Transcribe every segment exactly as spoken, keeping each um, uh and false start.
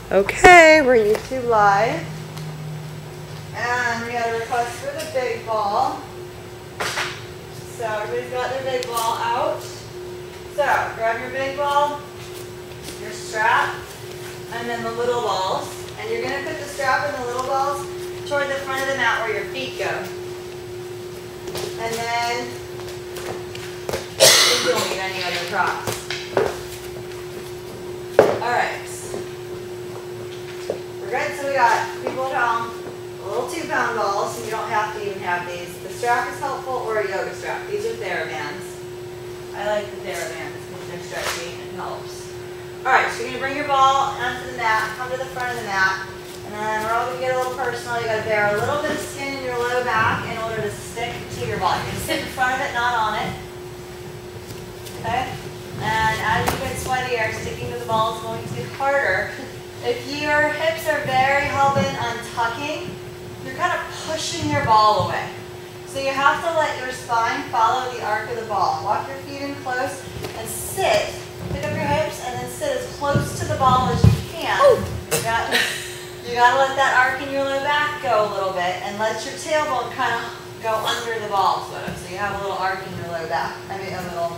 Okay, we're YouTube Live. And we had a request for the big ball. So everybody's got their big ball out. So grab your big ball, your strap, and then the little balls. And you're going to put the strap and the little balls toward the front of the mat where your feet go. And then you don't need any other props. Alright. We're good. So we got people at home, a little two pound balls, so you don't have to even have these. The strap is helpful, or a yoga strap. These are TheraBands. I like the TheraBands because they're stretchy and helps. Alright, so you're going to bring your ball onto the mat, come to the front of the mat, and then we're all going to get a little personal. You got to bear a little bit of skin in your low back in order to stick to your ball. You're going to sit in front of it, not on it. Okay? And as you get sweatier, sticking to the ball is going to get harder. If your hips are very hell-bent on tucking, you're kind of pushing your ball away. So you have to let your spine follow the arc of the ball. Walk your feet in close and sit. Pick up your hips and then sit as close to the ball as you can. You got, you got to let that arc in your low back go a little bit and let your tailbone kind of go under the ball, sort of. So you have a little arc in your low back. I mean, a little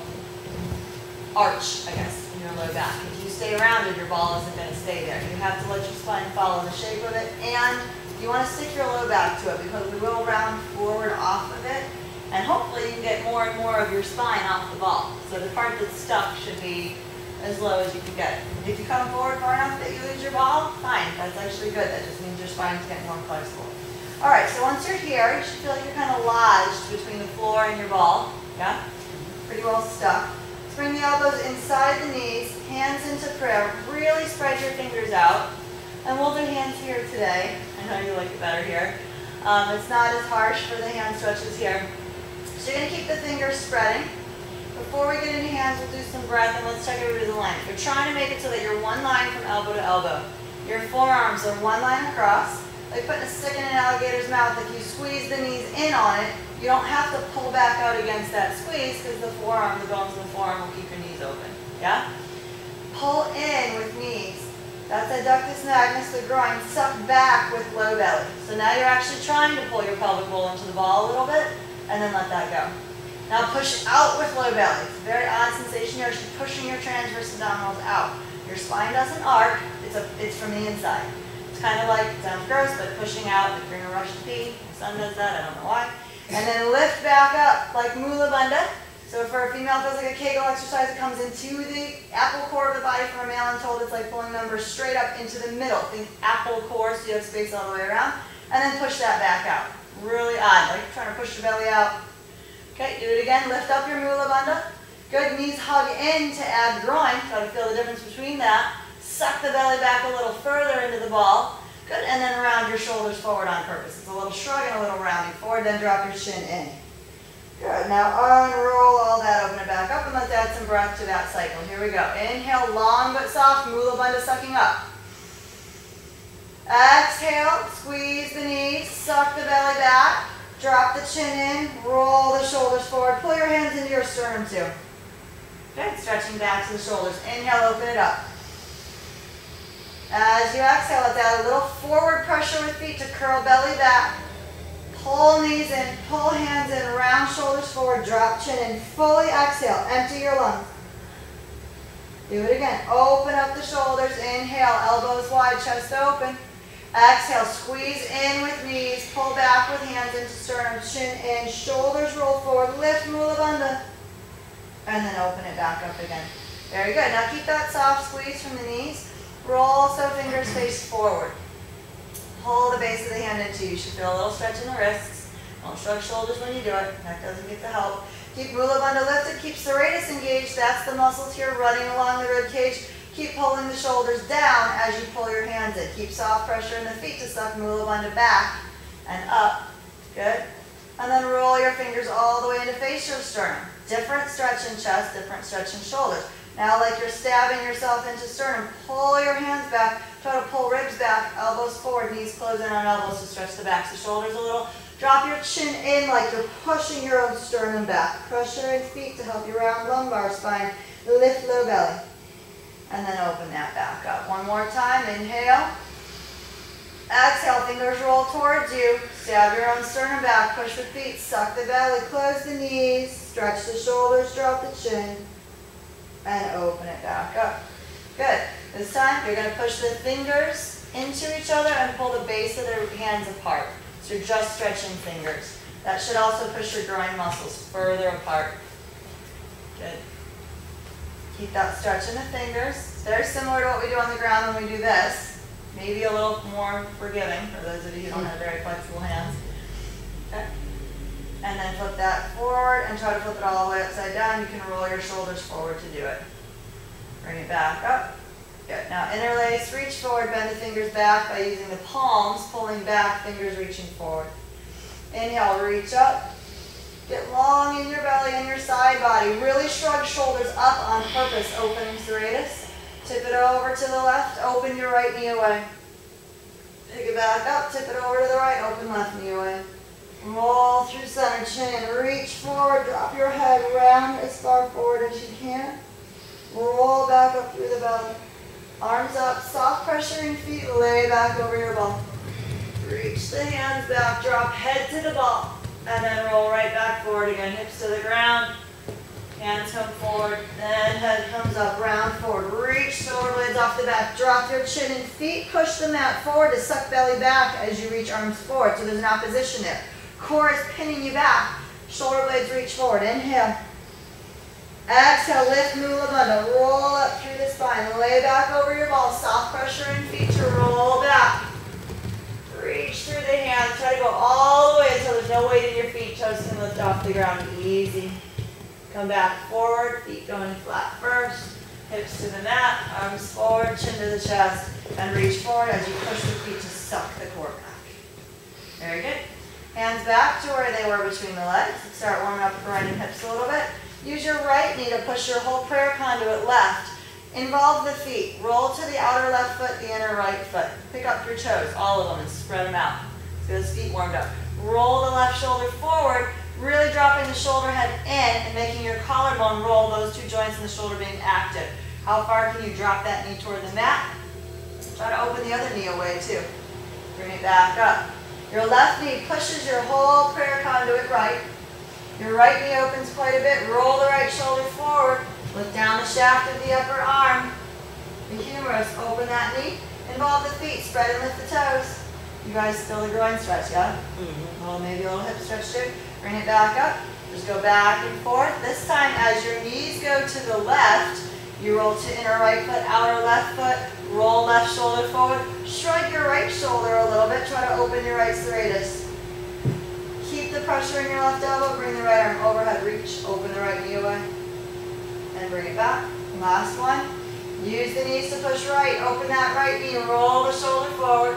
arch, I guess, in your low back. If you stay rounded, your ball isn't going to stay there. You have to let your spine follow the shape of it, and you want to stick your low back to it because we will round forward off of it, and hopefully you can get more and more of your spine off the ball. So the part that's stuck should be as low as you can get it. If you come forward far enough that you lose your ball, fine. That's actually good. That just means your spine's getting more flexible. All right, so once you're here, you should feel like you're kind of lodged between the floor and your ball. Yeah? Pretty well stuck. Bring the elbows inside the knees, hands into prayer. Really spread your fingers out. And we'll do hands here today. I know you like it better here. Um, it's not as harsh for the hand stretches here. So you're going to keep the fingers spreading. Before we get into hands, we'll do some breath, and let's check everybody's line. You're trying to make it so that you're one line from elbow to elbow. Your forearms are one line across. Like putting a stick in an alligator's mouth. If you squeeze the knees in on it, you don't have to pull back out against that squeeze because the forearm, the bones in the forearm will keep your knees open. Yeah? Pull in with knees. That's adductus magnus, the groin. Suck back with low belly. So now you're actually trying to pull your pelvic roll into the ball a little bit, and then let that go. Now push out with low belly. It's a very odd sensation. You're actually pushing your transverse abdominals out. Your spine doesn't arc. It's, a, it's from the inside. It's kind of like, it sounds gross, but pushing out, like you're in a rush to pee. My son does that. I don't know why. And then lift back up like Mula Bandha. So for a female, it feels like a Kegel exercise. It comes into the apple core of the body. For a male, I'm told it's like pulling numbers straight up into the middle. Think apple core, so you have space all the way around. And then push that back out. Really odd, like you're trying to push your belly out. Okay, do it again. Lift up your Mula Bandha. Good, knees hug in to add groin. Try to feel the difference between that. Suck the belly back a little further into the ball. Good, and then round your shoulders forward on purpose. It's a little shrug and a little rounding forward, then drop your chin in. Good, now unroll all that, open it back up, and let's add some breath to that cycle. Here we go. Inhale, long but soft, Mula Bandha sucking up. Exhale, squeeze the knees, suck the belly back, drop the chin in, roll the shoulders forward, pull your hands into your sternum too. Good, stretching back to the shoulders. Inhale, open it up. As you exhale, let's add a little forward pressure with feet to curl belly back. Pull knees in, pull hands in, round shoulders forward, drop chin in. Fully exhale, empty your lungs. Do it again. Open up the shoulders, inhale, elbows wide, chest open. Exhale, squeeze in with knees, pull back with hands into sternum, chin in, shoulders roll forward, lift Mula Bandha, and then open it back up again. Very good. Now keep that soft squeeze from the knees. Roll so fingers face forward. Pull the base of the hand into you. You should feel a little stretch in the wrists. Don't shrug shoulders when you do it. That doesn't get the help. Keep Mula Bandha lifted. Keep serratus engaged. That's the muscles here running along the rib cage. Keep pulling the shoulders down as you pull your hands in. Keep soft pressure in the feet to suck Mula Bandha back and up. Good. And then roll your fingers all the way into face your sternum. Different stretch in chest, different stretch in shoulders. Now, like you're stabbing yourself into sternum, pull your hands back, try to pull ribs back, elbows forward, knees close in on elbows to stretch the backs of shoulders a little. Drop your chin in like you're pushing your own sternum back. Pressure in feet to help you round lumbar spine. Lift low belly. And then open that back up. One more time, inhale. Exhale, fingers roll towards you. Stab your own sternum back, push the feet, suck the belly, close the knees, stretch the shoulders, drop the chin, and open it back up. Good. This time, you're going to push the fingers into each other and pull the base of the hands apart. So you're just stretching fingers. That should also push your groin muscles further apart. Good. Keep that stretch in the fingers. It's very similar to what we do on the ground when we do this. Maybe a little more forgiving for those of you who don't have very flexible hands. Okay. And then flip that forward and try to flip it all the way upside down. You can roll your shoulders forward to do it. Bring it back up. Good. Now interlace, reach forward, bend the fingers back by using the palms, pulling back, fingers reaching forward. Inhale, reach up. Get long in your belly and your side body. Really shrug shoulders up on purpose, opening serratus. Tip it over to the left, open your right knee away. Pick it back up, tip it over to the right, open left knee away. Roll through center chin, reach forward, drop your head, round as far forward as you can. Roll back up through the belly. Arms up, soft pressuring feet, lay back over your ball. Reach the hands back, drop head to the ball, and then roll right back forward again, hips to the ground. Hands come forward, then head comes up, round forward. Reach shoulder blades off the back. Drop your chin and feet. Push the mat forward to suck belly back as you reach arms forward. So there's an opposition there. Core is pinning you back. Shoulder blades reach forward. Inhale. Exhale, lift Mula Bandha. Roll up through the spine. Lay back over your ball. Soft pressure in feet to roll back. Reach through the hands. Try to go all the way until there's no weight in your feet. Toes can lift off the ground. Easy. Come back forward, feet going flat first, hips to the mat, arms forward, chin to the chest, and reach forward as you push the feet to suck the core back. Very good. Hands back to where they were between the legs. Start warming up the right and hips a little bit. Use your right knee to push your whole prayer conduit left. Involve the feet. Roll to the outer left foot, the inner right foot. Pick up your toes, all of them, and spread them out. Get those feet warmed up. Roll the left shoulder forward. Really dropping the shoulder head in and making your collarbone roll, those two joints in the shoulder being active. How far can you drop that knee toward the mat? Try to open the other knee away too. Bring it back up. Your left knee pushes your whole prayer conduit right. Your right knee opens quite a bit. Roll the right shoulder forward. Look down the shaft of the upper arm. The humerus, open that knee. Involve the feet, spread and lift the toes. You guys feel the groin stretch, yeah? Mm-hmm. Well, maybe a little hip stretch too. Bring it back up. Just go back and forth. This time, as your knees go to the left, you roll to inner right foot, outer left foot, roll left shoulder forward. Shrug your right shoulder a little bit. Try to open your right serratus. Keep the pressure in your left elbow. Bring the right arm overhead. Reach. Open the right knee away. And bring it back. Last one. Use the knees to push right. Open that right knee. Roll the shoulder forward.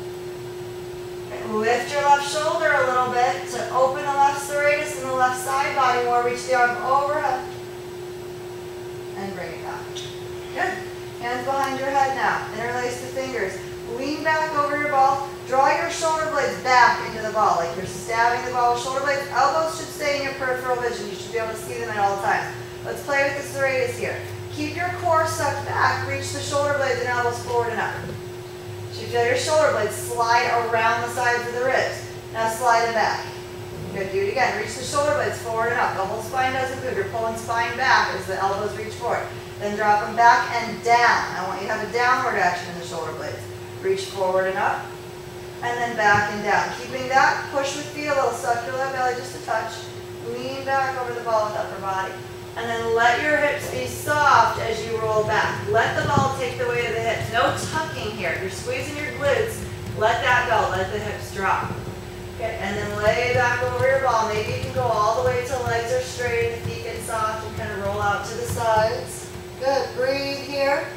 Lift your left shoulder a little bit to open the left serratus and the left side body more. Reach the arm overhead. And bring it back. Good. Hands behind your head now. Interlace the fingers. Lean back over your ball. Draw your shoulder blades back into the ball like you're stabbing the ball with shoulder blades. Elbows should stay in your peripheral vision. You should be able to see them at all times. Let's play with the serratus here. Keep your core sucked back. Reach the shoulder blades and elbows forward and up. You feel your shoulder blades slide around the sides of the ribs. Now slide them back. Good, do it again. Reach the shoulder blades forward and up. The whole spine doesn't move. You're pulling spine back as the elbows reach forward. Then drop them back and down. I want you to have a downward action in the shoulder blades. Reach forward and up. And then back and down. Keeping that, push with feet a little. Suck your left belly just a touch. Lean back over the ball with upper body. And then let your hips be soft as you roll back. Let the ball take the weight of the hips. No tucking here. You're squeezing your glutes. Let that go. Let the hips drop. Okay, and then lay back over your ball. Maybe you can go all the way till legs are straight and the feet get soft and kind of roll out to the sides. Good. Breathe here.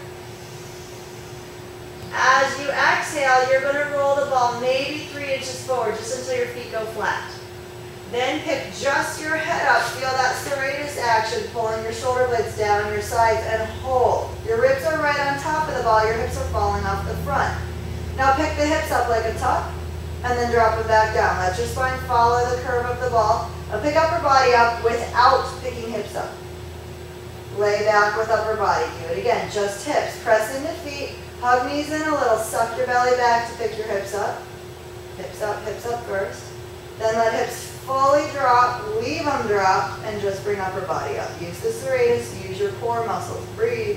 As you exhale, you're going to roll the ball maybe three inches forward just until your feet go flat. Then pick just your head up. Feel that serratus action, pulling your shoulder blades down your sides and hold. Your ribs are right on top of the ball. Your hips are falling off the front. Now pick the hips up like a tuck and then drop them back down. Let your spine follow the curve of the ball. Now pick upper body up without picking hips up. Lay back with upper body. Do it again. Just hips. Press into feet. Hug knees in a little. Suck your belly back to pick your hips up. Hips up, hips up first. Then let hips fully drop. Leave them drop and just bring upper body up. Use the serratus. Use your core muscles. Breathe.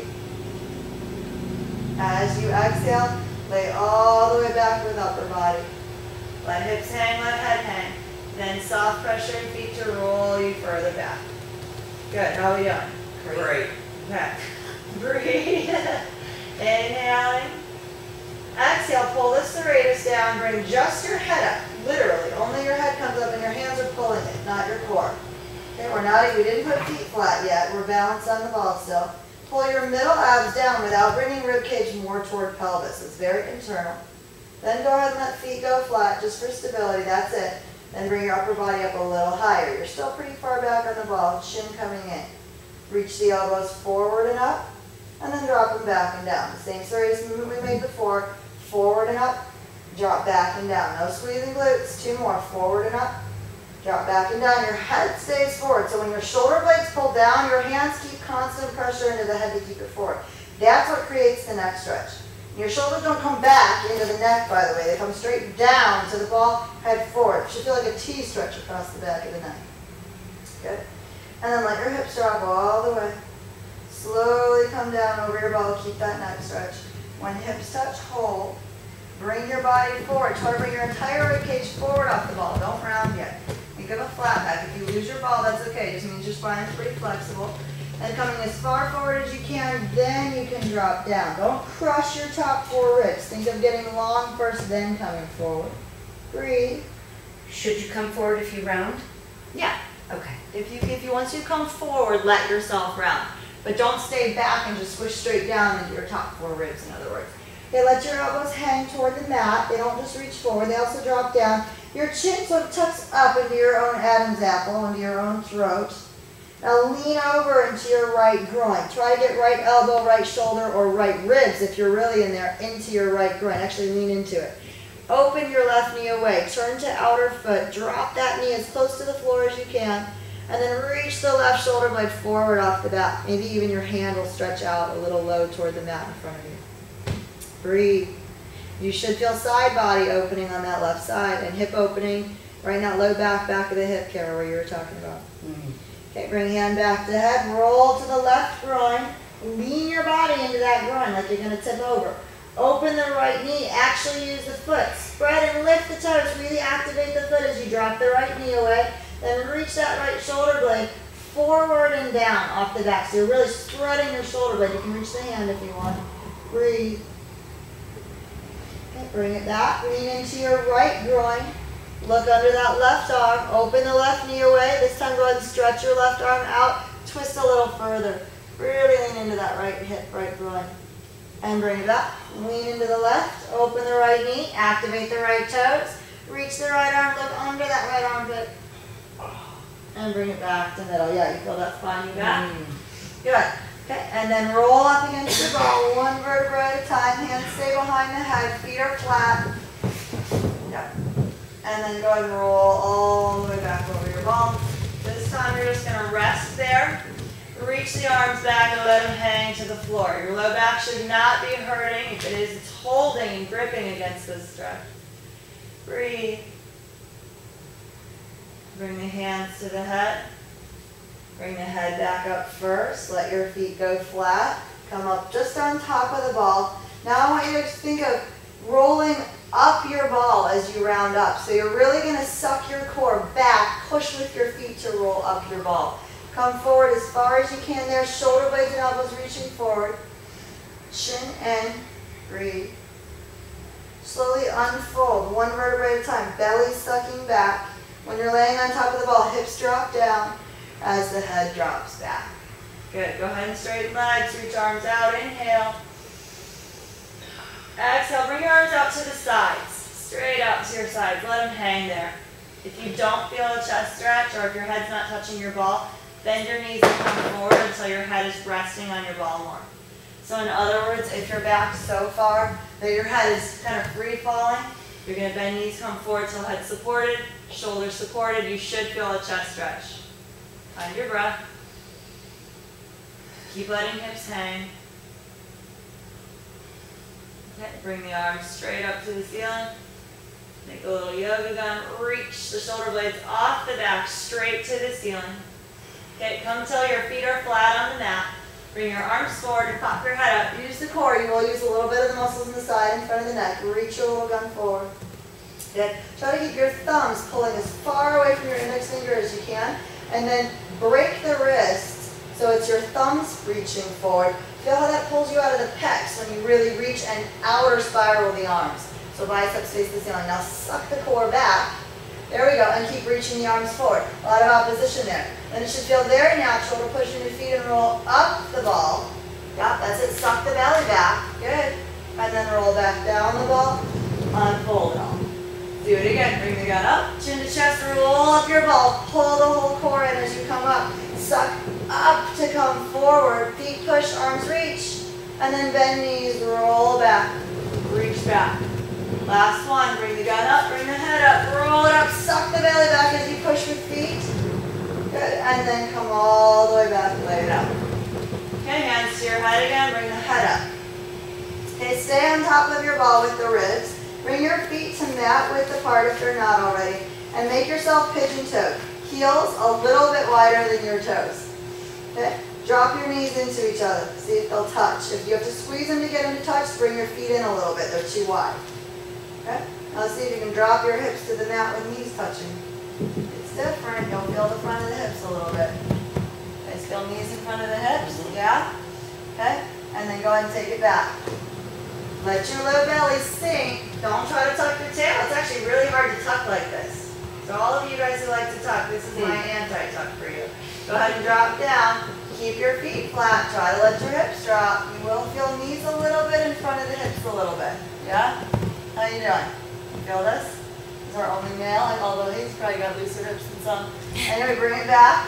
As you exhale, lay all the way back with upper body. Let hips hang, let head hang. Then soft pressure in feet to roll you further back. Good. How are we doing? Great. Great. Okay. Breathe. Inhaling. Exhale. Pull the serratus down. Bring just your head up. Literally. Only your head comes up and your hands are pulling it, not your core. Okay. We're not. We didn't put feet flat yet. We're balanced on the ball still. Pull your middle abs down without bringing rib cage more toward pelvis. It's very internal. Then go ahead and let feet go flat just for stability. That's it. Then bring your upper body up a little higher. You're still pretty far back on the ball. Chin coming in. Reach the elbows forward and up, and then drop them back and down. The same serratus movement we made before. Forward and up, drop back and down. No squeezing glutes. Two more. Forward and up, drop back and down. Your head stays forward. So when your shoulder blades pull down, your hands keep constant pressure into the head to keep it forward. That's what creates the neck stretch. Your shoulders don't come back into the neck, by the way. They come straight down to the ball, head forward. It should feel like a T stretch across the back of the neck. Good. And then let your hips drop all the way. Slowly come down over your ball. Keep that neck stretch. When hips touch, hold. Bring your body forward. Try to bring your entire rib cage forward off the ball. Don't round yet. Think of a flat back. If you lose your ball, that's okay. It just means your spine is pretty flexible. And coming as far forward as you can, then you can drop down. Don't crush your top four ribs. Think of getting long first, then coming forward. Breathe. Should you come forward if you round? Yeah. Okay. If you, if you, once you come forward, let yourself round. But don't stay back and just squish straight down into your top four ribs, in other words. Okay, let your elbows hang toward the mat. They don't just reach forward. They also drop down. Your chin sort of tucks up into your own Adam's apple, into your own throat. Now lean over into your right groin. Try to get right elbow, right shoulder, or right ribs if you're really in there, into your right groin. Actually lean into it. Open your left knee away. Turn to outer foot. Drop that knee as close to the floor as you can. And then reach the left shoulder blade forward off the bat. Maybe even your hand will stretch out a little low toward the mat in front of you. Breathe. You should feel side body opening on that left side and hip opening right in that low back, back of the hip, Kara, where you were talking about. Mm-hmm. Okay, bring hand back to head, roll to the left groin, lean your body into that groin like you're going to tip over. Open the right knee, actually use the foot. Spread and lift the toes, really activate the foot as you drop the right knee away. Then reach that right shoulder blade forward and down off the back. So you're really spreading your shoulder blade. You can reach the hand if you want. Breathe. Okay, bring it back, lean into your right groin. Look under that left arm. Open the left knee away. This time go ahead and stretch your left arm out. Twist a little further. Really lean into that right hip, right groin. And bring it up. Lean into the left. Open the right knee. Activate the right toes. Reach the right arm. Look under that right armpit. And bring it back to middle. Yeah, you feel that spine you got? Mm. Good. Okay, and then roll up against your ball. One vertebra at a time. Hands stay behind the head. Feet are flat. Yep. And then go ahead and roll all the way back over your ball. This time you're just going to rest there. Reach the arms back and let them hang to the floor. Your low back should not be hurting. If it is, it's holding and gripping against this stretch. Breathe. Bring the hands to the head. Bring the head back up first. Let your feet go flat. Come up just on top of the ball. Now I want you to think of rolling up your ball as you round up. So you're really going to suck your core back, push with your feet to roll up your ball. Come forward as far as you can there, shoulder blades and elbows reaching forward. Chin in, breathe. Slowly unfold, one vertebra at a time, belly sucking back. When you're laying on top of the ball, hips drop down as the head drops back. Good, go ahead and straighten legs, reach arms out, inhale. Exhale, bring your arms out to the sides, straight out to your sides, let them hang there. If you don't feel a chest stretch or if your head's not touching your ball, bend your knees and come forward until your head is resting on your ball more. So in other words, if your back's so far that your head is kind of free falling, you're going to bend knees, come forward till head supported, shoulders supported. You should feel a chest stretch. Find your breath. Keep letting hips hang. Okay, bring the arms straight up to the ceiling. Make a little yoga gun. Reach the shoulder blades off the back, straight to the ceiling. Okay, come till your feet are flat on the mat. Bring your arms forward and pop your head up. Use the core. You will use a little bit of the muscles in the side in front of the neck. Reach your little gun forward. Good. Try to keep your thumbs pulling as far away from your index finger as you can. And then break the wrist so it's your thumbs reaching forward. Feel how that pulls you out of the pecs when you really reach and outer spiral the arms. So biceps face the ceiling. Now suck the core back. There we go. And keep reaching the arms forward. A lot of opposition there. Then it should feel very natural to push in your feet and roll up the ball. Yep, that's it. Suck the belly back. Good. And then roll back down the ball. Unfold it all. Do it again. Bring the gun up. Chin to chest. Roll up your ball. Pull the whole core in as you come up. Suck up to come forward. Feet push, arms reach. And then bend knees. Roll back. Reach back. Last one. Bring the gun up. Bring the head up. Roll it up. Suck the belly back as you push with feet. Good. And then come all the way back. Lay it out. Okay, hands to your head again. Bring the head up. Okay, stay on top of your ball with the ribs. Bring your feet to mat width apart if they're not already. And make yourself pigeon-toed. Heels a little bit wider than your toes. Okay? Drop your knees into each other. See if they'll touch. If you have to squeeze them to get them to touch, bring your feet in a little bit. They're too wide. Okay? Now let's see if you can drop your hips to the mat with knees touching. It's different. You'll feel the front of the hips a little bit. Okay, still knees in front of the hips. Yeah? Okay? And then go ahead and take it back. Let your low belly sink. Don't try to tuck your tail. It's actually really hard to tuck like this. So all of you guys who like to tuck, this is my anti-tuck for you. Go ahead and drop down. Keep your feet flat. Try to let your hips drop. You will feel knees a little bit in front of the hips a little bit. Yeah? How you doing? Feel this? This is our only male, although he's probably got looser hips than some. Anyway, bring it back.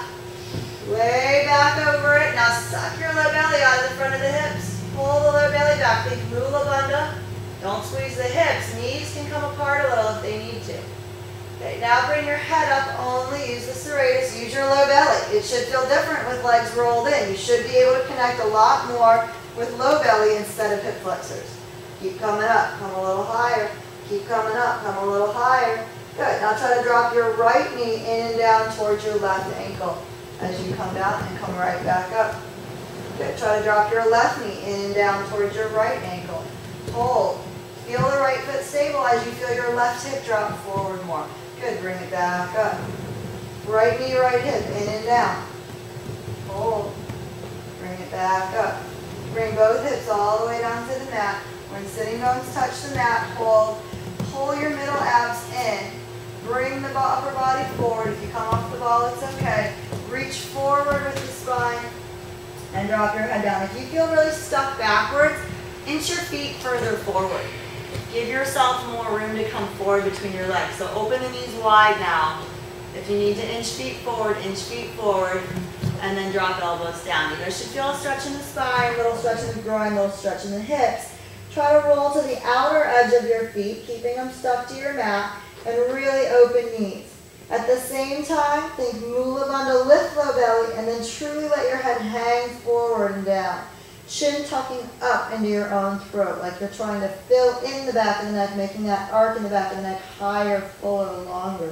Way back over it. Now suck your low belly out of the front of the hips. Pull the low belly back. Think mula bandha. Don't squeeze the hips. Knees can come apart a little if they need to. Okay, now bring your head up. Only use the serratus. Use your low belly. It should feel different with legs rolled in. You should be able to connect a lot more with low belly instead of hip flexors. Keep coming up. Come a little higher. Keep coming up. Come a little higher. Good. Now try to drop your right knee in and down towards your left ankle as you come down and come right back up. Good. Try to drop your left knee in and down towards your right ankle. Hold. Feel the right foot stable as you feel your left hip drop forward more. Good. Bring it back up. Right knee, right hip, in and down. Hold. Bring it back up. Bring both hips all the way down to the mat. When sitting bones touch the mat, hold. Pull your middle abs in. Bring the upper body forward. If you come off the ball, it's okay. Reach forward with the spine and drop your head down. If you feel really stuck backwards, inch your feet further forward. Give yourself more room to come forward between your legs. So open the knees wide now. If you need to inch feet forward, inch feet forward, and then drop elbows down. You guys should feel a stretch in the spine, little stretch in the groin, little stretch in the hips. Try to roll to the outer edge of your feet, keeping them stuck to your mat, and really open knees. At the same time, think mula bandha, lift low belly, and then truly let your head hang forward and down. Chin tucking up into your own throat, like you're trying to fill in the back of the neck, making that arc in the back of the neck higher, fuller, longer.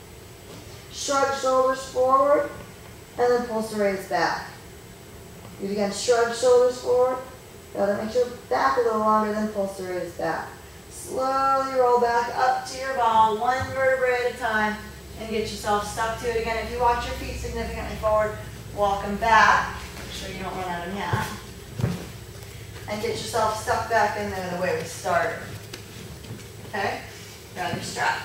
Shrug shoulders forward, and then pull serratus back. Do it again, shrug shoulders forward. Gotta make your back a little longer, then pull serratus back. Slowly roll back up to your ball, one vertebrae at a time, and get yourself stuck to it again. If you walk your feet significantly forward, walk them back. Make sure you don't run out of mat. And get yourself stuck back in there the way we started. Okay? Grab your strap.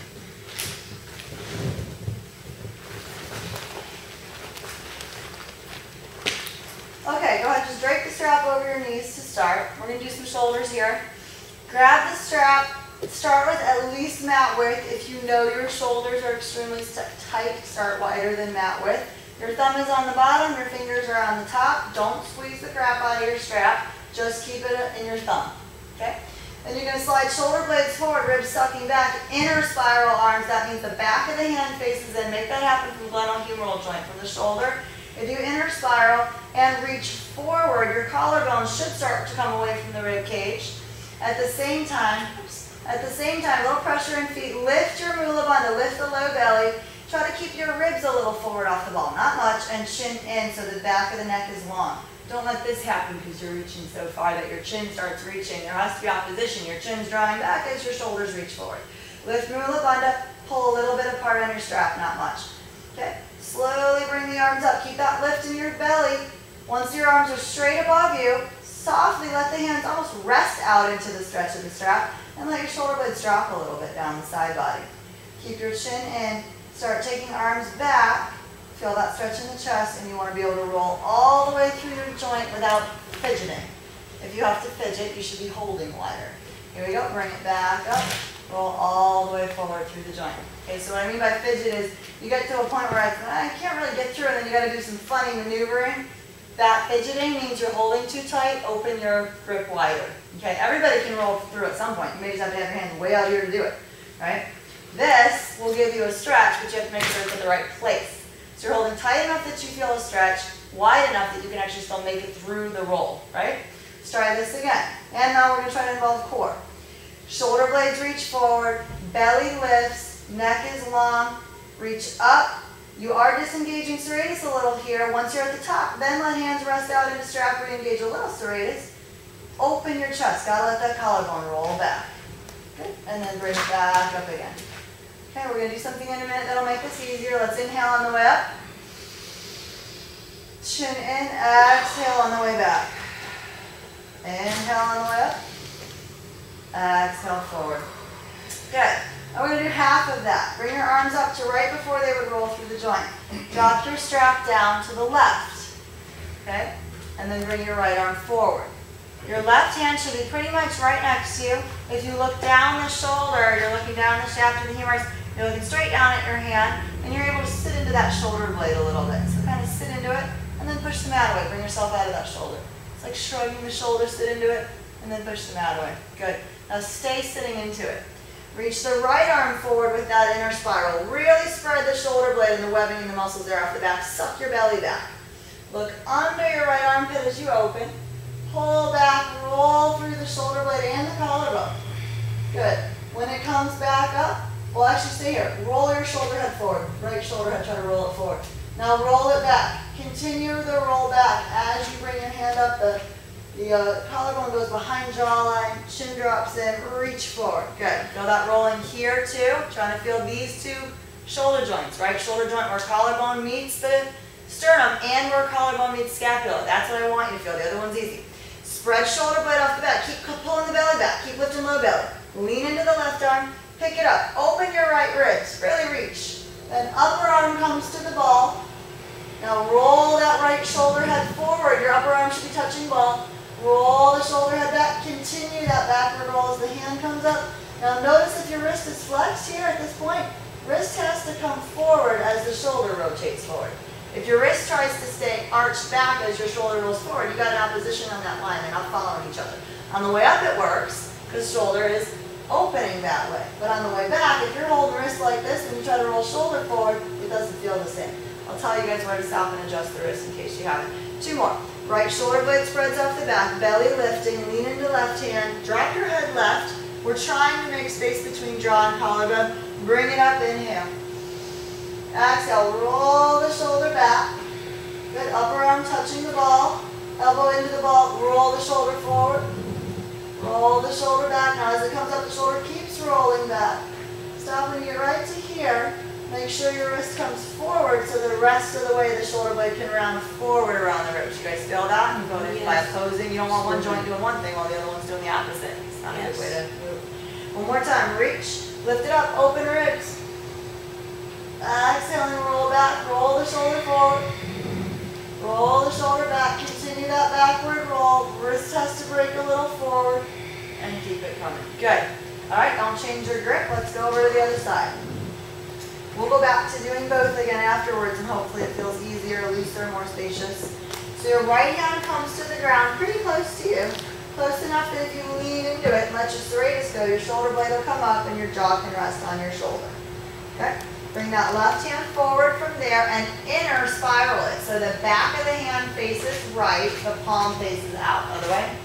Okay, go ahead, just drape the strap over your knees to start. We're going to do some shoulders here. Grab the strap. Start with at least mat width. If you know your shoulders are extremely tight, start wider than mat width. Your thumb is on the bottom, your fingers are on the top. Don't squeeze the crap out of your strap. Just keep it in your thumb. Okay? Then you're going to slide shoulder blades forward, ribs sucking back, inner spiral arms. That means the back of the hand faces in. Make that happen from glenohumeral joint, from the shoulder. You do inner spiral and reach forward, your collarbone should start to come away from the rib cage. At the same time, oops, at the same time, little pressure in feet. Lift your mula bandha, lift the low belly. Try to keep your ribs a little forward off the ball, not much, and chin in so the back of the neck is long. Don't let this happen because you're reaching so far that your chin starts reaching. There has to be opposition. Your chin's drawing back as your shoulders reach forward. Lift mula bandha, pull a little bit apart on your strap, not much. Okay, slowly bring the arms up. Keep that lift in your belly. Once your arms are straight above you, softly let the hands almost rest out into the stretch of the strap and let your shoulder blades drop a little bit down the side body. Keep your chin in. Start taking arms back. Feel that stretch in the chest, and you want to be able to roll all the way through your joint without fidgeting. If you have to fidget, you should be holding wider. Here we go. Bring it back up. Roll all the way forward through the joint. Okay, so what I mean by fidget is you get to a point where I, I can't really get through, and then you got to do some funny maneuvering. That fidgeting means you're holding too tight. Open your grip wider. Okay, everybody can roll through at some point. You may just have to have your hands way out here to do it. Right? This will give you a stretch, but you have to make sure it's at the right place. So you're holding tight enough that you feel a stretch, wide enough that you can actually still make it through the roll. Right? Let's try this again. And now we're going to try to involve core. Shoulder blades reach forward, belly lifts, neck is long, reach up. You are disengaging serratus a little here. Once you're at the top, then let hands rest out into strap, re-engage a little serratus. Open your chest. Gotta let that collarbone roll back. Good. And then bring it back up again. Okay, we're gonna do something in a minute that'll make this easier. Let's inhale on the way up. Chin in, exhale on the way back. Inhale on the way up. Exhale forward. Good. Now we're going to do half of that. Bring your arms up to right before they would roll through the joint. Drop your strap down to the left. Okay? And then bring your right arm forward. Your left hand should be pretty much right next to you. If you look down the shoulder, you're looking down the shaft of the humerus, you're looking straight down at your hand, and you're able to sit into that shoulder blade a little bit. So kind of sit into it, and then push the mat away. Bring yourself out of that shoulder. It's like shrugging the shoulder, sit into it, and then push the mat away. Good. Now stay sitting into it. Reach the right arm forward with that inner spiral. Really spread the shoulder blade and the webbing and the muscles there off the back. Suck your belly back. Look under your right armpit as you open. Pull back, roll through the shoulder blade and the collarbone. Good. When it comes back up, well actually stay here. Roll your shoulder head forward. Right shoulder head, try to roll it forward. Now roll it back. Continue the roll back as you bring your hand up. The The uh, collarbone goes behind jawline, chin drops in, reach forward. Good. Feel that rolling here too. Trying to feel these two shoulder joints. Right shoulder joint where collarbone meets the sternum and where collarbone meets scapula. That's what I want you to feel. The other one's easy. Spread shoulder blade off the back. Keep pulling the belly back. Keep lifting low belly. Lean into the left arm. Pick it up. Open your right ribs. Really reach. Then upper arm comes to the ball. Now roll that right shoulder head forward. Your upper arm should be touching ball. Roll the shoulder head back. Continue that backward roll as the hand comes up. Now notice if your wrist is flexed here at this point, wrist has to come forward as the shoulder rotates forward. If your wrist tries to stay arched back as your shoulder rolls forward, you've got an opposition on that line. They're not following each other. On the way up it works because shoulder is opening that way. But on the way back, if you're holding wrist like this and you try to roll shoulder forward, it doesn't feel the same. I'll tell you guys where to stop and adjust the wrist in case you haven't. Two more. Right shoulder blade spreads off the back, belly lifting, lean into left hand, drop your head left. We're trying to make space between jaw and collarbone. Bring it up, inhale. Exhale, roll the shoulder back. Good, upper arm touching the ball. Elbow into the ball, roll the shoulder forward. Roll the shoulder back. Now as it comes up, the shoulder keeps rolling back. Stop when you get right to here. Make sure your wrist comes forward so the rest of the way the shoulder blade can round forward around the ribs. You guys feel that? And go in by opposing. You don't want one joint doing one thing while the other one's doing the opposite. It's not a good way to move. One more time. Reach. Lift it up. Open ribs. Exhale and roll back. Roll the shoulder forward. Roll the shoulder back. Continue that backward roll. Wrist has to break a little forward. And keep it coming. Good. All right. Don't change your grip. Let's go over to the other side. We'll go back to doing both again afterwards, and hopefully it feels easier, looser, more spacious. So your right hand comes to the ground pretty close to you, close enough that if you lean into it and let your serratus go, your shoulder blade will come up and your jaw can rest on your shoulder. Okay? Bring that left hand forward from there and inner spiral it. So the back of the hand faces right, the palm faces out. Other way.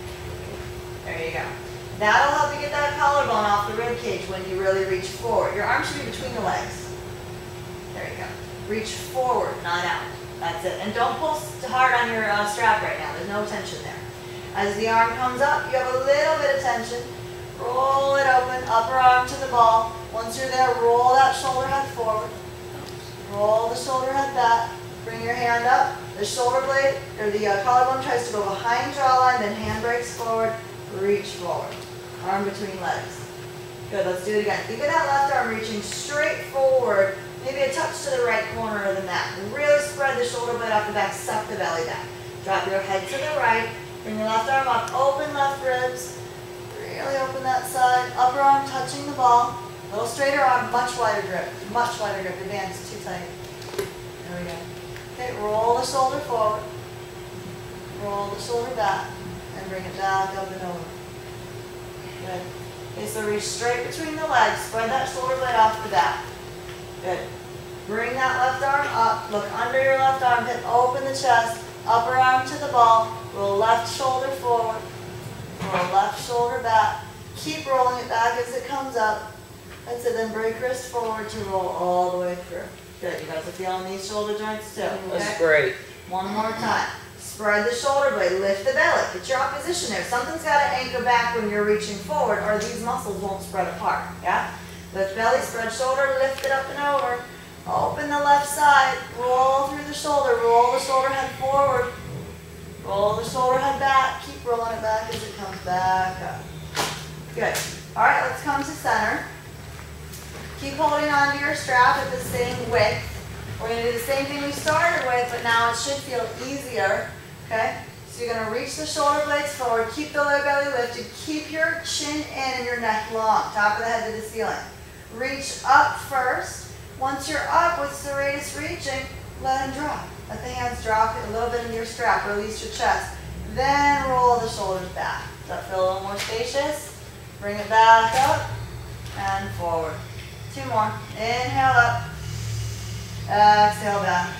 There you go. That'll help you get that collarbone off the rib cage when you really reach forward. Your arms should be between the legs. There you go. Reach forward, not out. That's it. And don't pull hard on your uh, strap right now. There's no tension there. As the arm comes up, you have a little bit of tension. Roll it open, upper arm to the ball. Once you're there, roll that shoulder head forward. Roll the shoulder head back. Bring your hand up. The shoulder blade, or the uh, collarbone tries to go behind jawline, then hand breaks forward. Reach forward. Arm between legs. Good, let's do it again. Think of that left arm reaching straight forward, maybe a touch to the right corner of the mat. Really spread the shoulder blade off the back, suck the belly back. Drop your head to the right, bring your left arm up, open left ribs, really open that side, upper arm touching the ball, a little straighter arm, much wider grip, much wider grip, the band's too tight. There we go. Okay, roll the shoulder forward, roll the shoulder back, and bring it back up and over. Good. Okay, so reach straight between the legs, spread that shoulder blade off the back. Good. Bring that left arm up, look under your left armpit, open the chest, upper arm to the ball, roll left shoulder forward, roll left shoulder back, keep rolling it back as it comes up. That's it, then break wrist forward to roll all the way through. Good, you guys are feeling these shoulder joints too. Okay? That's great. One more time. Spread the shoulder blade, lift the belly, get your opposition there. Something's got to anchor back when you're reaching forward or these muscles won't spread apart, yeah? Lift belly, spread shoulder, lift it up and over. Open the left side, roll through the shoulder, roll the shoulder head forward. Roll the shoulder head back, keep rolling it back as it comes back up. Good. All right, let's come to center. Keep holding on to your strap at the same width. We're going to do the same thing we started with, but now it should feel easier. Okay? So you're going to reach the shoulder blades forward, keep the low belly lifted, keep your chin in and your neck long, top of the head to the ceiling. Reach up first. Once you're up with serratus reaching, let them drop. Let the hands drop a little bit in your strap, release your chest. Then roll the shoulders back. Does that feel a little more spacious? Bring it back up and forward. Two more. Inhale up. Exhale back.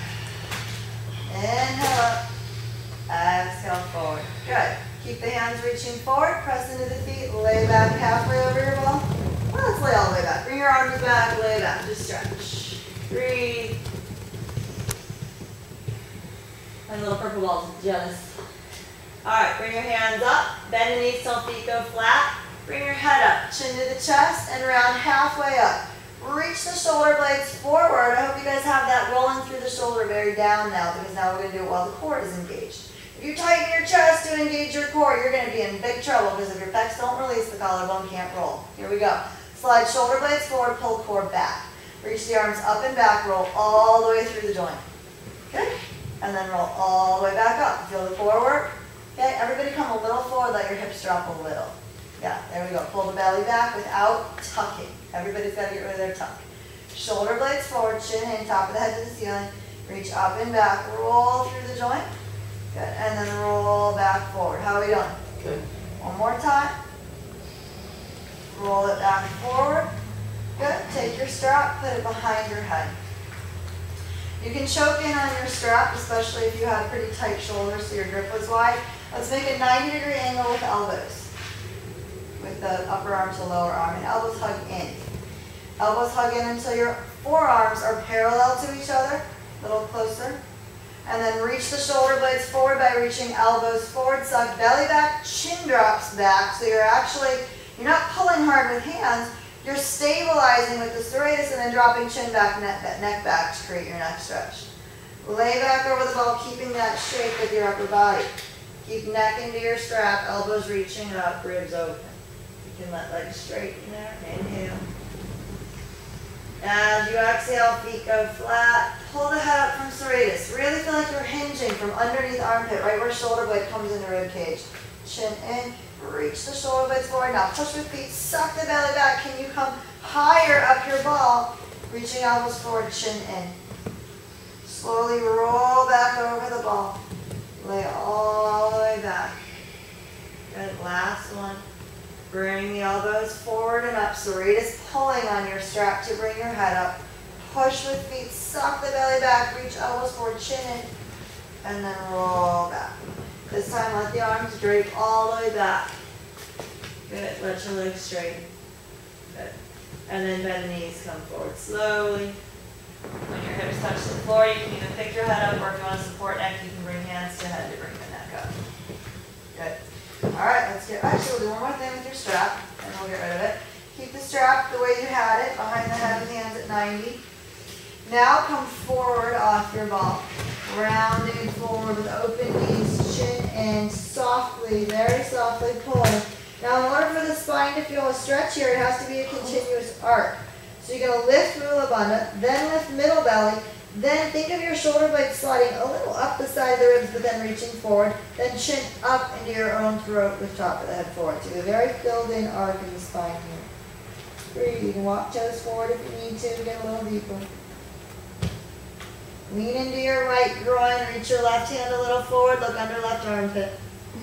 Inhale up. Exhale forward. Good. Keep the hands reaching forward. Press into the feet. Lay back halfway over your ball. Well, let's lay all the way back. Bring your arms back. Lay back. Just stretch. Breathe. My little purple balls are jealous. All right. Bring your hands up. Bend the knees till feet go flat. Bring your head up. Chin to the chest and round halfway up. Reach the shoulder blades forward. I hope you guys have that rolling through the shoulder very down now because now we're going to do it while the core is engaged. If you tighten your chest to engage your core, you're going to be in big trouble because if your pecs don't release, the collarbone can't roll. Here we go. Slide shoulder blades forward, pull core back. Reach the arms up and back, roll all the way through the joint. Good. And then roll all the way back up. Feel the core work? Okay, everybody come a little forward, let your hips drop a little. Yeah, there we go. Pull the belly back without tucking. Everybody's got to get rid of their tuck. Shoulder blades forward, chin in, top of the head to the ceiling. Reach up and back, roll through the joint. Good, and then roll back forward. How are we doing? Good. One more time. Roll it back forward. Good. Take your strap, put it behind your head. You can choke in on your strap, especially if you have pretty tight shoulders so your grip was wide. Let's make a ninety degree angle with elbows. With the upper arm to lower arm, and elbows hug in. Elbows hug in until your forearms are parallel to each other, a little closer. And then reach the shoulder blades forward by reaching elbows forward, suck belly back, chin drops back. So you're actually, you're not pulling hard with hands, you're stabilizing with the serratus and then dropping chin back, neck, neck back to create your neck stretch. Lay back over the ball, keeping that shape with your upper body. Keep neck into your strap, elbows reaching up, ribs open. You can let legs straight in there. Inhale. As you exhale, feet go flat. Pull the head up from serratus. Really feel like you're hinging from underneath armpit, right where shoulder blade comes into rib cage. Chin in. Reach the shoulder blades forward. Now push with feet. Suck the belly back. Can you come higher up your ball? Reaching elbows forward, chin in. Slowly roll back over the ball. Lay all the way back. Good. Last one. Bring the elbows forward and up. Serratus pulling on your strap to bring your head up. push with feet, suck the belly back, reach elbows forward, chin in, and then roll back. This time let the arms drape all the way back. Good, let your legs straighten. Good. And then bend the knees, come forward slowly. When your hips touch the floor, you can either pick your head up, or if you want to support neck, you can bring hands to head to bring the neck up. Good. All right, let's get, actually we'll do one more thing with your strap, and we'll get rid of it. Keep the strap the way you had it, behind the head with hands at ninety. Now come forward off your ball, rounding forward with open knees, chin in, softly, very softly pull. Now in order for the spine to feel a stretch here, it has to be a continuous arc. So you're going to lift Mula Bandha, then lift middle belly, then think of your shoulder blades sliding a little up the side of the ribs, but then reaching forward, then chin up into your own throat with top of the head forward. So you have a very filled in arc in the spine here. Breathe. You can walk toes forward if you need to, get a little deeper. Lean into your right groin, reach your left hand a little forward, look under left armpit.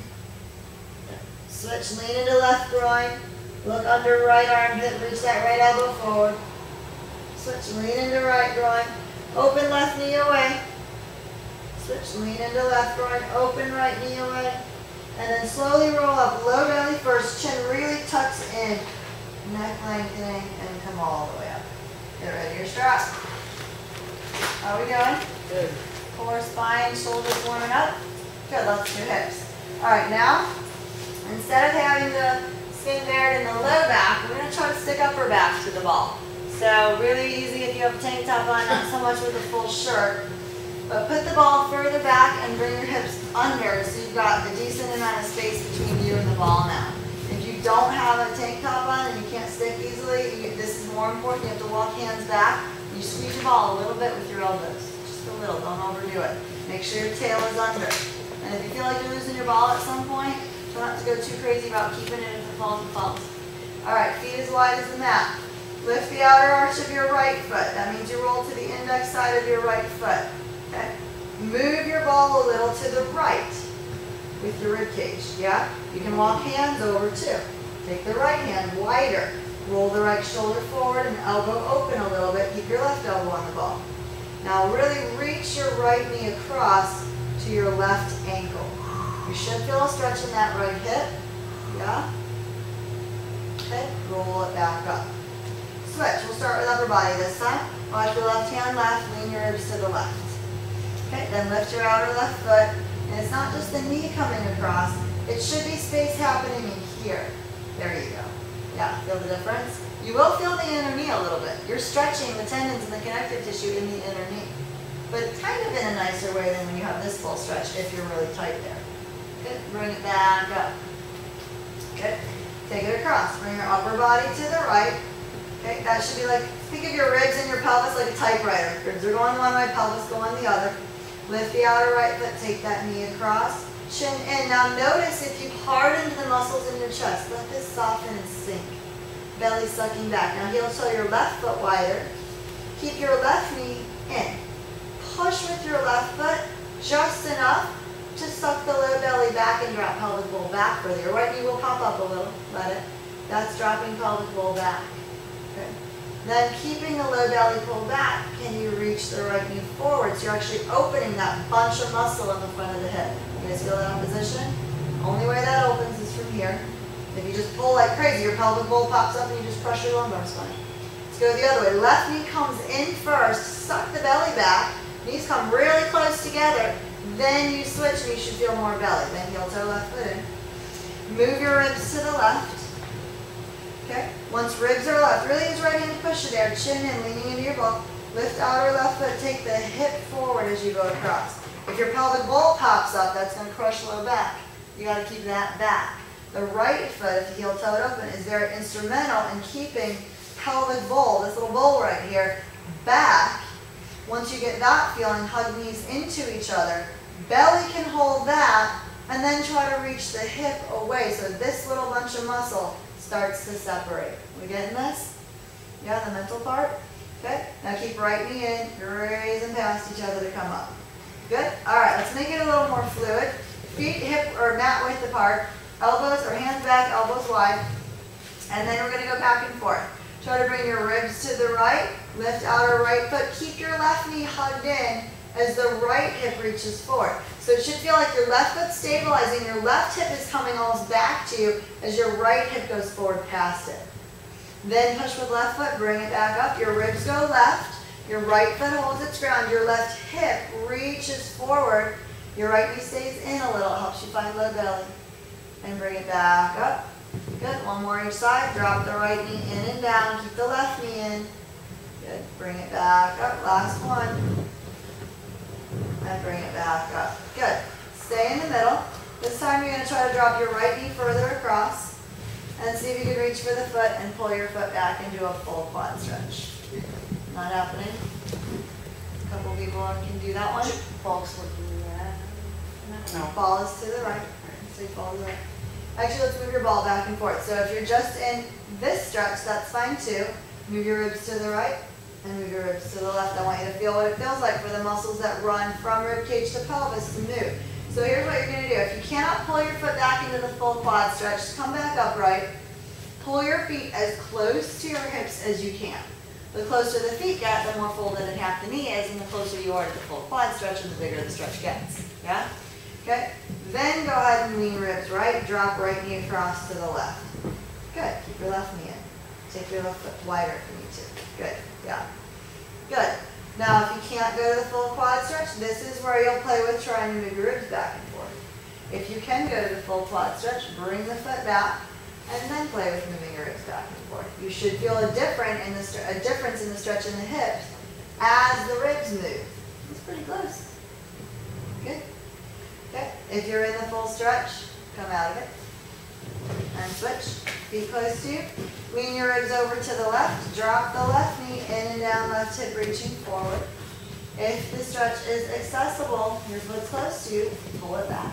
Switch, lean into left groin, look under right armpit, reach that right elbow forward. Switch, lean into right groin, open left knee away. Switch, lean into left groin, open right knee away. And then slowly roll up, low belly first, chin really tucks in, neck lengthening, and come all the way up. Get ready your strap. How are we doing? Good. Core, spine, shoulders warming up. Good, let's do hips. All right, now, instead of having the skin bared in the low back, we're going to try to stick upper back to the ball. So really easy if you have a tank top on, not so much with a full shirt. But put the ball further back and bring your hips under so you've got a decent amount of space between you and the ball now. If you don't have a tank top on and you can't stick easily, you, this is more important. You have to walk hands back. You squeeze your ball a little bit with your elbows. Just a little, don't overdo it. Make sure your tail is under. And if you feel like you're losing your ball at some point, try not to go too crazy about keeping it if it falls and falls. All right, feet as wide as the mat. Lift the outer arch of your right foot. That means you roll to the index side of your right foot. Okay? Move your ball a little to the right with your rib cage. Yeah? You can walk hands over too. Take the right hand wider. Roll the right shoulder forward and elbow open a little bit. Keep your left elbow on the ball. Now really reach your right knee across to your left ankle. You should feel a stretch in that right hip. Yeah? Okay, roll it back up. Switch. We'll start with upper body this time. Watch your left hand left, lean your ribs to the left. Okay, then lift your outer left foot. And it's not just the knee coming across. It should be space happening in here. There you go. Yeah, feel the difference? You will feel the inner knee a little bit. You're stretching the tendons and the connective tissue in the inner knee. But kind of in a nicer way than when you have this full stretch if you're really tight there. Good. Bring it back up. Good. Take it across. Bring your upper body to the right. Okay, that should be like, think of your ribs and your pelvis like a typewriter. Ribs are going one way, pelvis going the other. Lift the outer right foot, take that knee across. Chin in. Now notice if you hardened the muscles in your chest, let this soften and sink. Belly sucking back. Now heel toe your left foot wider. Keep your left knee in. Push with your left foot just enough to suck the low belly back and drop pelvic bowl back further. Your right knee will pop up a little. Let it. That's dropping pelvic bowl back. Okay. Then keeping the low belly pulled back, can you reach the right knee forward? So you're actually opening that bunch of muscle in the front of the hip. You guys feel that position? Only way that opens is from here. If you just pull like crazy, your pelvic bowl pops up and you just crush your lumbar spine. Let's go the other way. Left knee comes in first. Suck the belly back. Knees come really close together. Then you switch and you should feel more belly. Then heel toe left foot in. Move your ribs to the left. Okay? Once ribs are left, really use right hand to push it there. Chin in, leaning into your ball. Lift outer left foot. Take the hip forward as you go across. If your pelvic bowl pops up, that's going to crush low back. You got to keep that back. The right foot, if you heel toe it open, is very instrumental in keeping pelvic bowl, this little bowl right here, back. Once you get that feeling, hug knees into each other. Belly can hold that, and then try to reach the hip away. So this little bunch of muscle starts to separate. We getting this? Yeah, the mental part? Okay. Now keep right knee in, raising past each other to come up. Good? All right, let's make it a little more fluid. Feet hip or mat width apart. Elbows or hands back, elbows wide. And then we're going to go back and forth. Try to bring your ribs to the right. Lift outer right foot. Keep your left knee hugged in as the right hip reaches forward. So it should feel like your left foot stabilizing. Your left hip is coming almost back to you as your right hip goes forward past it. Then push with left foot. Bring it back up. Your ribs go left. Your right foot holds its ground. Your left hip reaches forward. Your right knee stays in a little. It helps you find low belly. And bring it back up. Good. One more each side. Drop the right knee in and down. Keep the left knee in. Good. Bring it back up. Last one. And bring it back up. Good. Stay in the middle. This time you're going to try to drop your right knee further across. And see if you can reach for the foot and pull your foot back into a full quad stretch. Not happening. A couple people can do that one. Folks looking at No. Ball is to the right. So you ball to the right. Actually, let's move your ball back and forth. So if you're just in this stretch, that's fine too. Move your ribs to the right and move your ribs to the left. I want you to feel what it feels like for the muscles that run from rib cage to pelvis to move. So here's what you're going to do. If you cannot pull your foot back into the full quad stretch, just come back upright. Pull your feet as close to your hips as you can. The closer the feet get, the more folded in half the knee is, and the closer you are to the full quad stretch, and the bigger the stretch gets. Yeah? Okay? Then go ahead and lean ribs right. Drop right knee across to the left. Good. Keep your left knee in. Take your left foot wider if you need to. Good. Yeah. Good. Now, if you can't go to the full quad stretch, this is where you'll play with trying to move your ribs back and forth. If you can go to the full quad stretch, bring the foot back, and then play with moving your ribs back and forth. You should feel a different in the a difference in the stretch in the hips as the ribs move. It's pretty close. Good. Okay. If you're in the full stretch, come out of it and switch. Feet close to you. Lean your ribs over to the left. Drop the left knee in and down, left hip reaching forward. If the stretch is accessible, your foot's close to you, pull it back.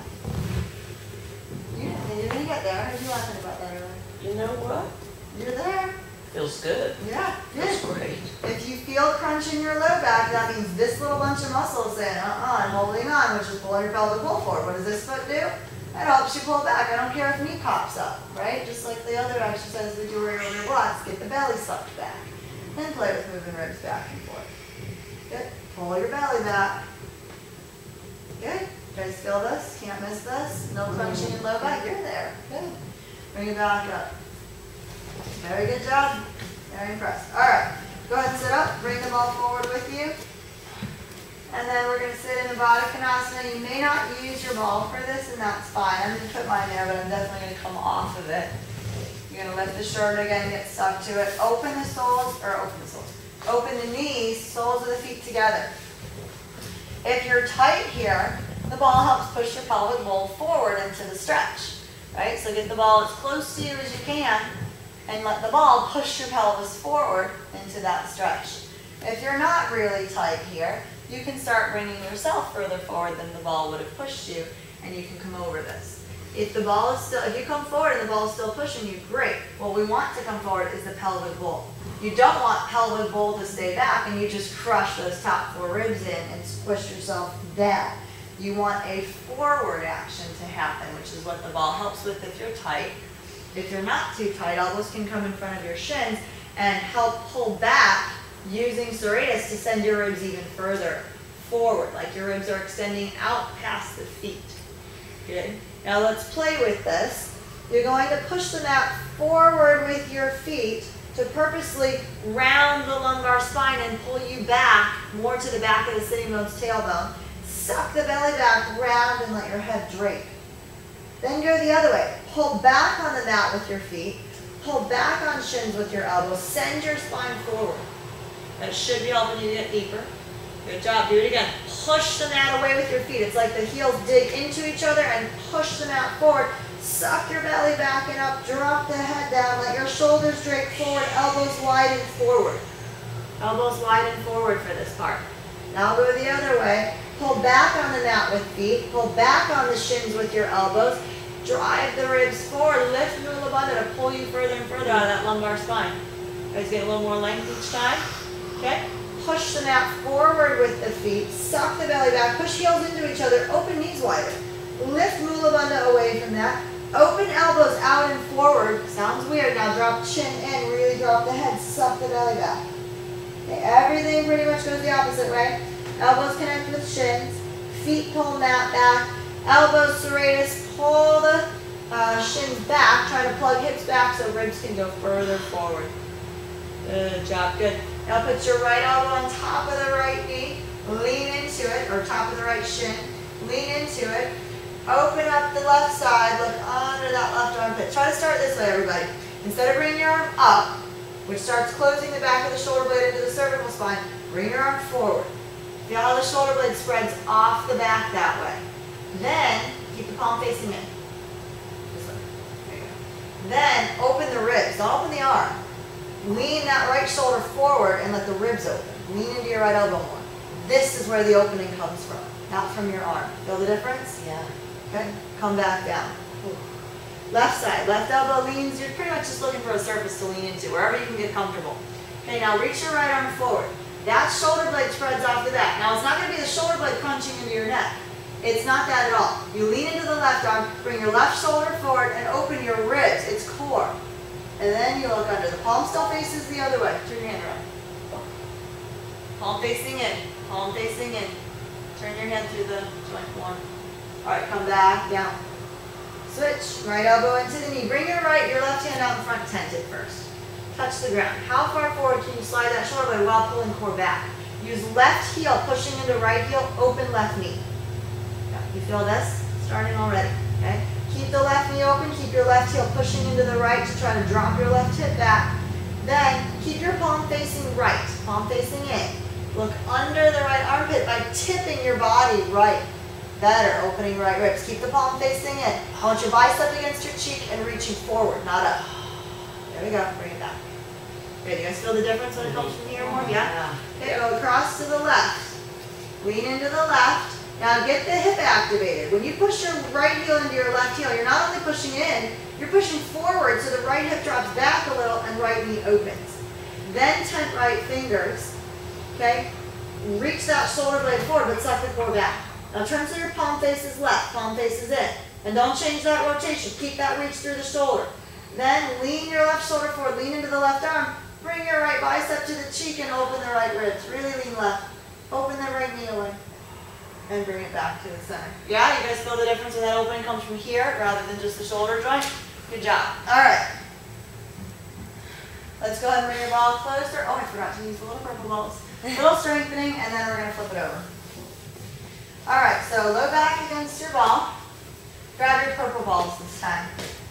You you're gonna get there. What are you laughing about that earlier? You know what? You're there. Feels good. Yeah, good. Feels great. If you feel crunch in your low back, that means this little bunch of muscles saying, uh-uh, I'm holding on, which is pulling your pelvic pull forward. What does this foot do? It helps you pull back. I don't care if knee pops up, right? Just like the other exercises we do where you're on your blocks, get the belly sucked back. Then play with moving ribs back and forth. Good. Pull your belly back. Good. You guys feel this? Can't miss this? No crunching in low back? You're there. Good. Bring it back up. Very good job. Very impressed. All right. Go ahead and sit up. Bring the ball forward with you. And then we're going to sit in the Baddha Konasana. You may not use your ball for this, and that's fine. I'm going to put mine there, but I'm definitely going to come off of it. You're going to lift the shoulder again, get stuck to it. Open the soles, or open the soles. Open the knees, soles of the feet together. If you're tight here, the ball helps push your pelvic bowl forward into the stretch. Right? So get the ball as close to you as you can, and let the ball push your pelvis forward into that stretch. If you're not really tight here, you can start bringing yourself further forward than the ball would have pushed you, and you can come over this. If the ball is still, if you come forward and the ball is still pushing you, great. What we want to come forward is the pelvic bowl. You don't want pelvic bowl to stay back and you just crush those top four ribs in and push yourself down. You want a forward action to happen, which is what the ball helps with if you're tight. If you're not too tight, elbows can come in front of your shins and help pull back using serratus to send your ribs even further forward, like your ribs are extending out past the feet. Good. Now let's play with this. You're going to push the mat forward with your feet to purposely round the lumbar spine and pull you back more to the back of the sitting bone's tailbone. Suck the belly back, round, and let your head drape. Then go the other way. Pull back on the mat with your feet. Pull back on shins with your elbows. Send your spine forward. That should be helping you get deeper. Good job. Do it again. Push the mat away with your feet. It's like the heels dig into each other and push the mat forward. Suck your belly back and up. Drop the head down. Let your shoulders drape forward. Elbows widen forward. Elbows widen forward for this part. Now go the other way. Pull back on the mat with feet. Pull back on the shins with your elbows. Drive the ribs forward. Lift Mula Bandha to pull you further and further out of that lumbar spine. Guys get a little more length each time. Okay? Push the mat forward with the feet. Suck the belly back. Push heels into each other. Open knees wider. Lift Mula Bandha away from that. Open elbows out and forward. Sounds weird. Now drop chin in. Really slowly drop the head, suck the belly back. Okay, everything pretty much goes the opposite way. Elbows connect with shins, feet pull mat back, elbows serratus, pull the uh, shins back, try to plug hips back so ribs can go further forward. Good job, good. Now put your right elbow on top of the right knee, lean into it, or top of the right shin, lean into it. Open up the left side, look under that left armpit. Try to start this way, everybody. Instead of bringing your arm up, which starts closing the back of the shoulder blade into the cervical spine, bring your arm forward. Feel how the shoulder blade spreads off the back that way. Then, keep the palm facing in. This way. There you go. Then, open the ribs. Don't open the arm. Lean that right shoulder forward and let the ribs open. Lean into your right elbow more. This is where the opening comes from, not from your arm. Feel the difference? Yeah. Okay, come back down. Left side, left elbow leans. You're pretty much just looking for a surface to lean into, wherever you can get comfortable. Okay, now reach your right arm forward. That shoulder blade spreads off the back. Now it's not going to be the shoulder blade crunching into your neck. It's not that at all. You lean into the left arm, bring your left shoulder forward, and open your ribs. It's core. And then you look under. The palm still faces the other way. Turn your hand around. Palm facing in. Palm facing in. Turn your hand through the joint form. All right, come back down. Switch, right elbow into the knee. Bring your right, your left hand out in front, tented first. Touch the ground. How far forward can you slide that shoulder blade while pulling core back? Use left heel, pushing into right heel, open left knee. You feel this? Starting already, okay? Keep the left knee open, keep your left heel pushing into the right to try to drop your left hip back. Then, keep your palm facing right, palm facing in. Look under the right armpit by tipping your body right. Better, opening right ribs. Keep the palm facing in. I want your bicep against your cheek and reaching forward, not up. There we go, bring it back. Good, you guys feel the difference when it comes from here more? Yeah? Okay, go across to the left. Lean into the left. Now get the hip activated. When you push your right heel into your left heel, you're not only pushing in, you're pushing forward so the right hip drops back a little and right knee opens. Then tent right fingers, okay? Reach that shoulder blade forward, but suck the core back. Now turn so your palm faces left, palm faces in. And don't change that rotation. Keep that reach through the shoulder. Then lean your left shoulder forward, lean into the left arm. Bring your right bicep to the cheek and open the right ribs. Really lean left. Open the right knee away. And bring it back to the center. Yeah, you guys feel the difference when that opening comes from here rather than just the shoulder joint? Good job. All right. Let's go ahead and bring your ball closer. Oh, I forgot to use the little purple balls. Little strengthening, and then we're going to flip it over. All right, so low back against your ball. Grab your purple balls this time.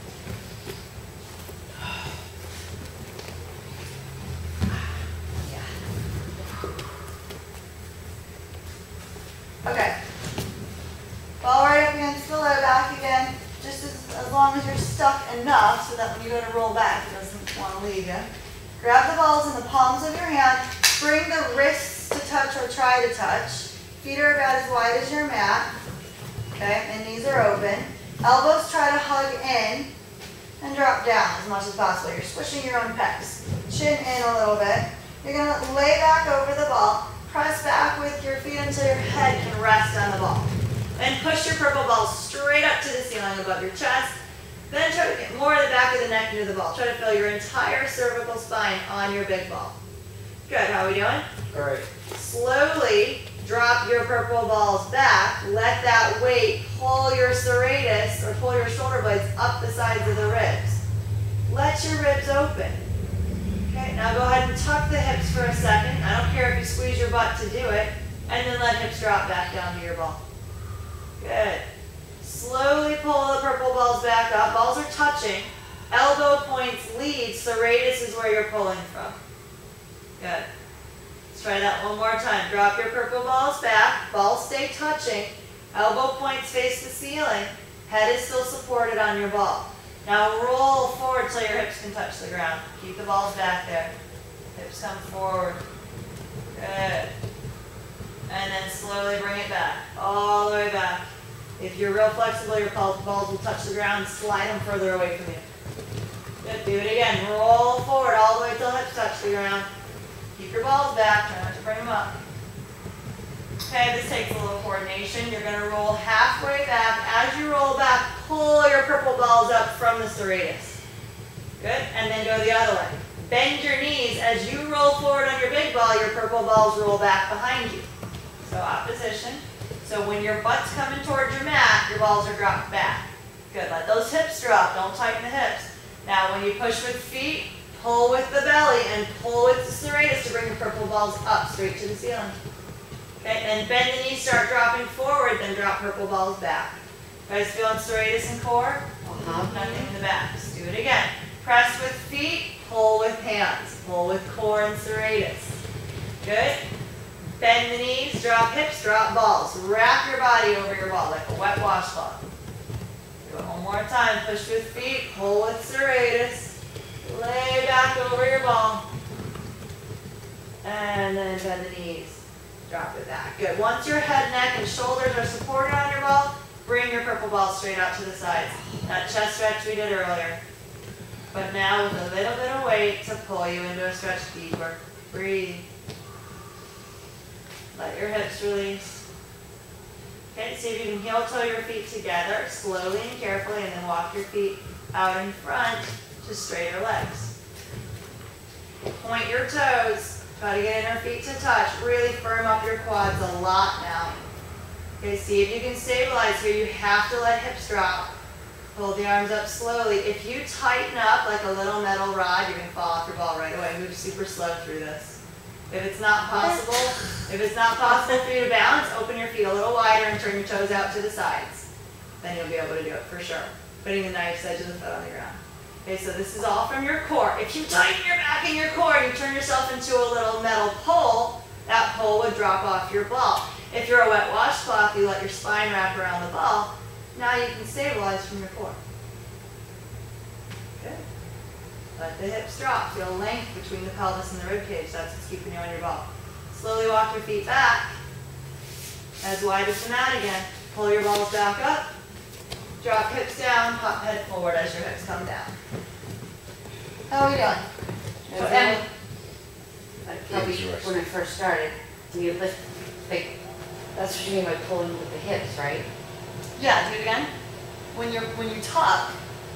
Okay. Ball right up against the low back again, just as, as long as you're stuck enough so that when you go to roll back, it doesn't want to leave you. Grab the balls in the palms of your hand. Bring the wrists to touch or try to touch. Feet are about as wide as your mat. Okay, and knees are open. Elbows try to hug in and drop down as much as possible. You're squishing your own pecs. Chin in a little bit. You're going to lay back over the ball. Press back with your feet until your head can rest on the ball. And push your purple ball straight up to the ceiling above your chest. Then try to get more of the back of the neck into the ball. Try to feel your entire cervical spine on your big ball. Good, how are we doing? All right. Slowly drop your purple balls back. Let that weight pull your serratus or pull your shoulder blades up the sides of the ribs. Let your ribs open. Okay, now go ahead and tuck the hips for a second. I don't care if you squeeze your butt to do it. And then let hips drop back down to your ball. Good. Slowly pull the purple balls back up. Balls are touching. Elbow points lead. Serratus is where you're pulling from. Good. Let's try that one more time. Drop your purple balls back. Balls stay touching. Elbow points face the ceiling. Head is still supported on your ball. Now roll forward till your hips can touch the ground. Keep the balls back there. Hips come forward. Good. And then slowly bring it back. All the way back. If you're real flexible, your balls will touch the ground. Slide them further away from you. Good. Do it again. Roll forward all the way till hips touch the ground. Keep your balls back. Try not to bring them up. Okay, this takes a little coordination. You're going to roll halfway back. As you roll back, pull your purple balls up from the serratus. Good. And then go the other way. Bend your knees. As you roll forward on your big ball, your purple balls roll back behind you. So opposition. So when your butt's coming towards your mat, your balls are dropped back. Good. Let those hips drop. Don't tighten the hips. Now when you push with feet, pull with the belly and pull with the serratus to bring your purple balls up straight to the ceiling. Okay, then bend the knees, start dropping forward, then drop purple balls back. Guys feeling serratus and core? Uh-huh. Nothing in the back. Just do it again. Press with feet, pull with hands. Pull with core and serratus. Good. Bend the knees, drop hips, drop balls. Wrap your body over your ball like a wet washcloth. Do it one more time. Push with feet, pull with serratus. Lay back over your ball. And then bend the knees. Drop it back. Good. Once your head, neck, and shoulders are supported on your ball, bring your purple ball straight out to the sides. That chest stretch we did earlier. But now with a little bit of weight to pull you into a stretch deeper. Breathe. Let your hips release. Okay, see if you can heel toe your feet together slowly and carefully, and then walk your feet out in front to straighter legs. Point your toes. Try to get inner feet to touch. Really firm up your quads a lot now. Okay, see if you can stabilize here. You have to let hips drop. Hold the arms up slowly. If you tighten up like a little metal rod, you're going to fall off your ball right away. Move super slow through this. If it's not possible, if it's not possible for you to balance, open your feet a little wider and turn your toes out to the sides. Then you'll be able to do it for sure. Putting the knife's edge of the foot on the ground. Okay, so this is all from your core. If you tighten your back and your core and you turn yourself into a little metal pole, that pole would drop off your ball. If you're a wet washcloth, you let your spine wrap around the ball. Now you can stabilize from your core. Good. Let the hips drop. Feel length between the pelvis and the rib cage. That's what's keeping you on your ball. Slowly walk your feet back. As wide as the mat again. Pull your balls back up. Drop hips down. Pop head forward as your hips come down. How are we doing? So, and, like probably when I first started, we lift, like, that's what you mean by pulling with the hips, right? Yeah, do it again. When you're when you tuck.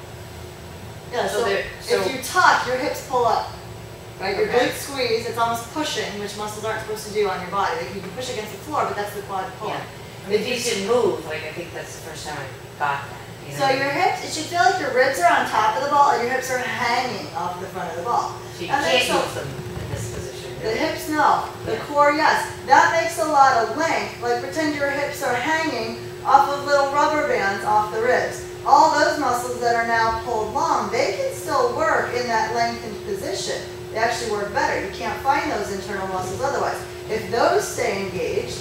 Yeah, so, So, so if you tuck, your hips pull up. Right? Your Okay. glutes squeeze, it's almost pushing, which muscles aren't supposed to do on your body. Like you can push against the floor, but that's the quad pull. yeah. If you can move, like I think that's the first time I got that. You know? So your hips, it should feel like your ribs are on top of the ball and your hips are hanging off the front of the ball. So you And can't then so- use them in this position. The really. hips, no. The Yeah. core, yes. That makes a lot of length. Like pretend your hips are hanging off of little rubber bands off the ribs. All those muscles that are now pulled long, they can still work in that lengthened position. They actually work better. You can't find those internal muscles otherwise. If those stay engaged,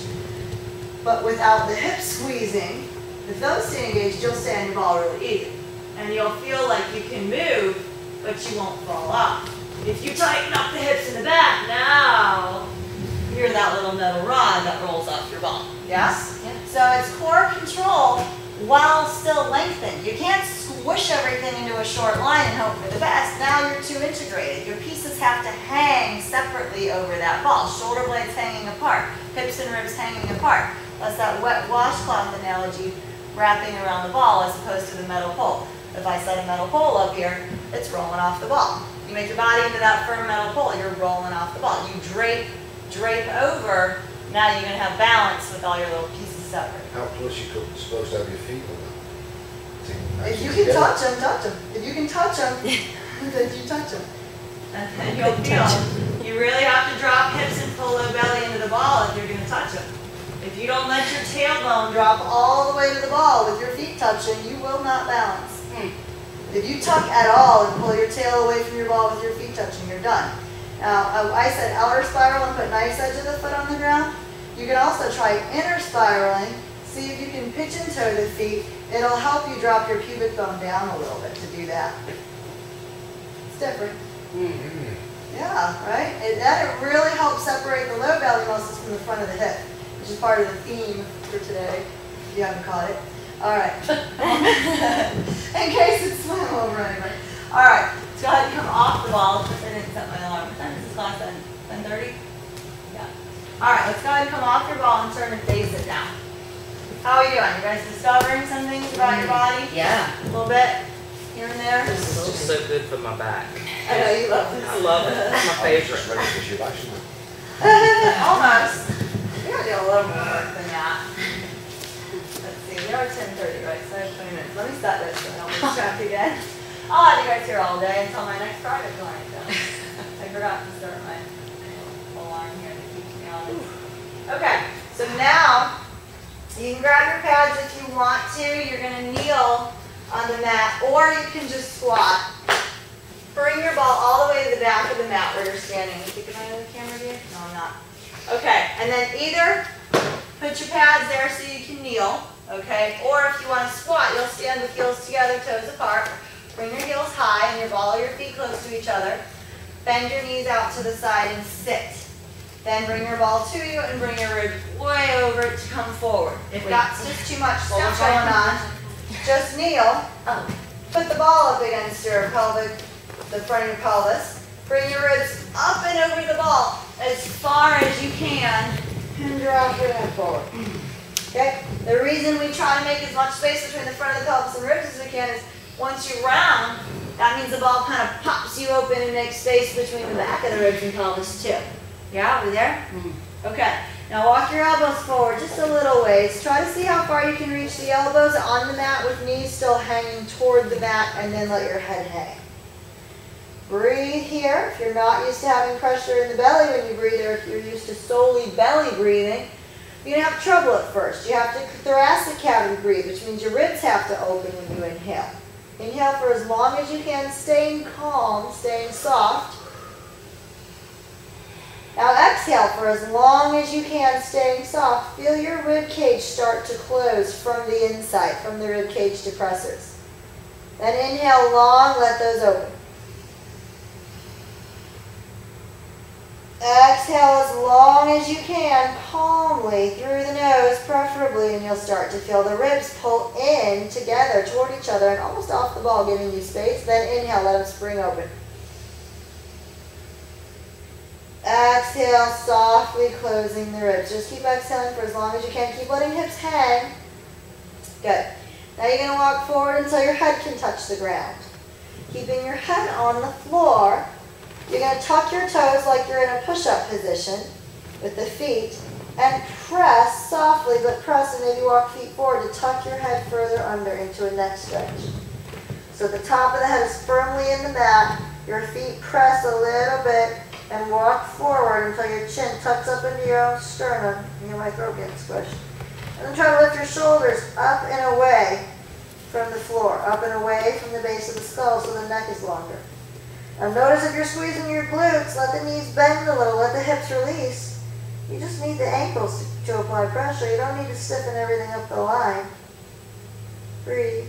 but without the hip squeezing, if those stay engaged, you'll stay on your ball really easy. And you'll feel like you can move, but you won't fall off. If you tighten up the hips in the back, now you're that little metal rod that rolls off your ball. Yes? Yeah. So it's core control while still lengthened. You can't squish everything into a short line and hope for the best. Now you're too integrated. Your pieces have to hang separately over that ball. Shoulder blades hanging apart, hips and ribs hanging apart. That's that wet washcloth analogy wrapping around the ball as opposed to the metal pole. If I set a metal pole up here, it's rolling off the ball. You make your body into that firm metal pole, you're rolling off the ball. You drape, drape over, now you're going to have balance with all your little pieces separate. How close you could- supposed to have your feet on them? If you can touch them, touch them. If you can touch them, then you touch them. And then you'll feel. You really have to drop hips and pull low belly into the ball if you're going to touch them. If you don't let your tailbone drop all the way to the ball with your feet touching, you will not balance. Hmm. If you tuck at all and pull your tail away from your ball with your feet touching, you're done. Now, I said outer spiral and put nice edge of the foot on the ground. You can also try inner spiraling. See if you can pitch and toe the feet. It'll help you drop your pubic bone down a little bit to do that. It's different. Mm. Yeah, right? It, that it really helps separate the low belly muscles from the front of the hip, which is part of the theme for today, if you haven't caught it. All right. In case it swam over anybody. All right, let's go ahead and come off the ball since I didn't set my alarm. What time is this class then? ten thirty? Yeah. All right, let's go ahead and come off your ball and turn and face it down. How are you doing? You guys discovering some things about your body? Yeah. A little bit here and there? This is just so good for my back. I know you love this. I love it. It's my I was favorite. just ready for your last one. Almost. We gotta do a little more work than that. Let's see, we are ten thirty, right? So I have twenty minutes. Let me stop this so I don't lose track again. I'll have you guys here all day until my next private client comes. I forgot to start my alarm here that keeps me honest. Okay, so now you can grab your pads if you want to. You're gonna kneel on the mat, or you can just squat. Bring your ball all the way to the back of the mat where you're standing. You think I'm the camera here? No, I'm not. Okay, and then either put your pads there so you can kneel, okay? Or if you want to squat, you'll stand with heels together, toes apart. Bring your heels high and your ball or your feet close to each other. Bend your knees out to the side and sit. Then bring your ball to you and bring your ribs way over it to come forward. If that's just too much stuff going on, just kneel. Put the ball up against your pelvic, the front of your pelvis. Bring your ribs up and over the ball as far as you can and drop your head forward. Okay? The reason we try to make as much space between the front of the pelvis and ribs as we can is once you round, that means the ball kind of pops you open and makes space between the back of the ribs and pelvis too. Yeah, over there? Mm-hmm. Okay. Now walk your elbows forward just a little ways. Try to see how far you can reach the elbows on the mat with knees still hanging toward the mat, and then let your head hang. Breathe here. If you're not used to having pressure in the belly when you breathe, or if you're used to solely belly breathing, you're going to have trouble at first. You have to thoracic cavity breathe, which means your ribs have to open when you inhale. Inhale for as long as you can, staying calm, staying soft. Now exhale for as long as you can, staying soft. Feel your rib cage start to close from the inside, from the rib cage depressors. Then inhale long, let those open. Exhale as long as you can, calmly through the nose, preferably, and you'll start to feel the ribs pull in together toward each other and almost off the ball, giving you space. Then inhale, let them spring open. Exhale, softly closing the ribs. Just keep exhaling for as long as you can. Keep letting hips hang. Good. Now you're going to walk forward until your head can touch the ground. Keeping your head on the floor. You're going to tuck your toes like you're in a push-up position with the feet and press softly, but press and maybe walk feet forward to tuck your head further under into a neck stretch. So the top of the head is firmly in the mat. Your feet press a little bit and walk forward until your chin tucks up into your own sternum. You know, my throat getting squished. And then try to lift your shoulders up and away from the floor, up and away from the base of the skull so the neck is longer. Now notice if you're squeezing your glutes, let the knees bend a little, let the hips release. You just need the ankles to, to apply pressure. You don't need to stiffen everything up the line. Breathe.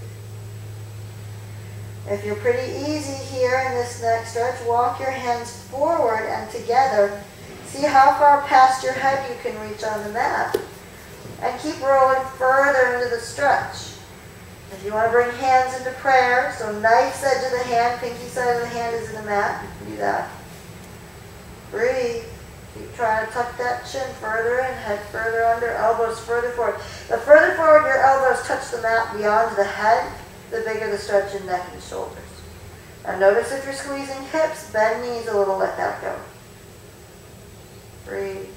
If you're pretty easy here in this neck stretch, walk your hands forward and together. See how far past your head you can reach on the mat. And keep rolling further into the stretch. If you want to bring hands into prayer, so knife's edge of the hand, pinky side of the hand is in the mat, you can do that. Breathe. Keep trying to tuck that chin further in, head further under, elbows further forward. The further forward your elbows touch the mat beyond the head, the bigger the stretch in neck and shoulders. Now notice if you're squeezing hips, bend knees a little, let that go. Breathe.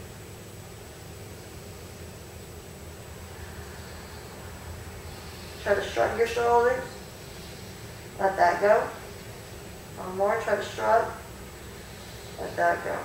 Try to shrug your shoulders. Let that go. One more, try to shrug. Let that go.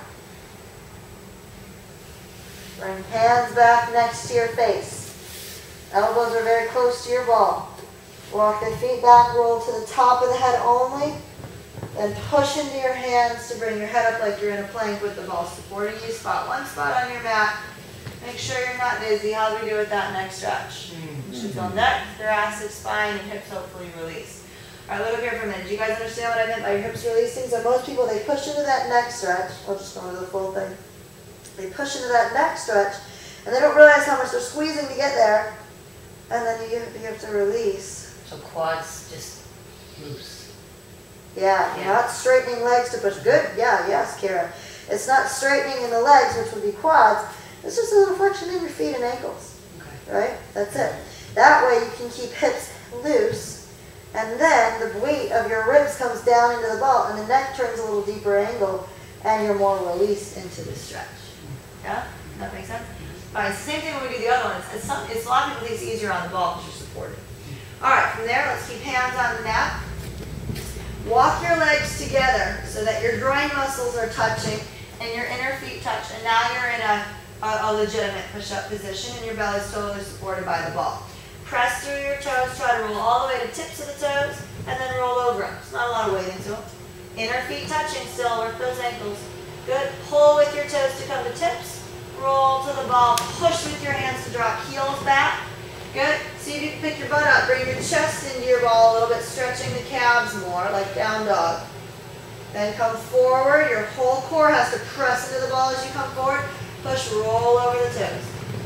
Bring hands back next to your face. Elbows are very close to your ball. Walk the feet back, roll to the top of the head only. Then push into your hands to bring your head up like you're in a plank with the ball supporting you. Spot one spot on your mat. Make sure you're not dizzy. How do we do with that neck stretch? You should feel neck, thoracic, spine, and hips hopefully release. All right, look here for a minute. Do you guys understand what I meant by your hips releasing? So most people, they push into that neck stretch. I'll just go into the full thing. They push into that neck stretch, and they don't realize how much they're squeezing to get there. And then you, you have to release. So quads just loose. Yeah, you're not straightening legs to push. Good. Yeah, yes, Kara. It's not straightening in the legs, which would be quads. It's just a little flexion in your feet and ankles. Okay. Right? That's it. That way you can keep hips loose And then the weight of your ribs comes down into the ball, and the neck turns a little deeper angle, and you're more released into the stretch. Yeah? That makes sense? Fine. It's the same thing when we do the other one. It's, it's, some, it's a lot of people think it's easier on the ball because you're supported. All right, from there, let's keep hands on the mat. Walk your legs together so that your groin muscles are touching and your inner feet touch. And now you're in a, a, a legitimate push-up position and your belly's totally supported by the ball. Press through your toes. Try to roll all the way to tips of the toes and then roll over them. There's not a lot of weight into them. Inner feet touching still. Work those ankles. Good. Pull with your toes to come to tips. Roll to the ball. Push with your hands to drop. Heels back. Good. See if you can pick your butt up. Bring your chest into your ball a little bit, stretching the calves more, like down dog. Then come forward. Your whole core has to press into the ball as you come forward. Push, roll over the toes.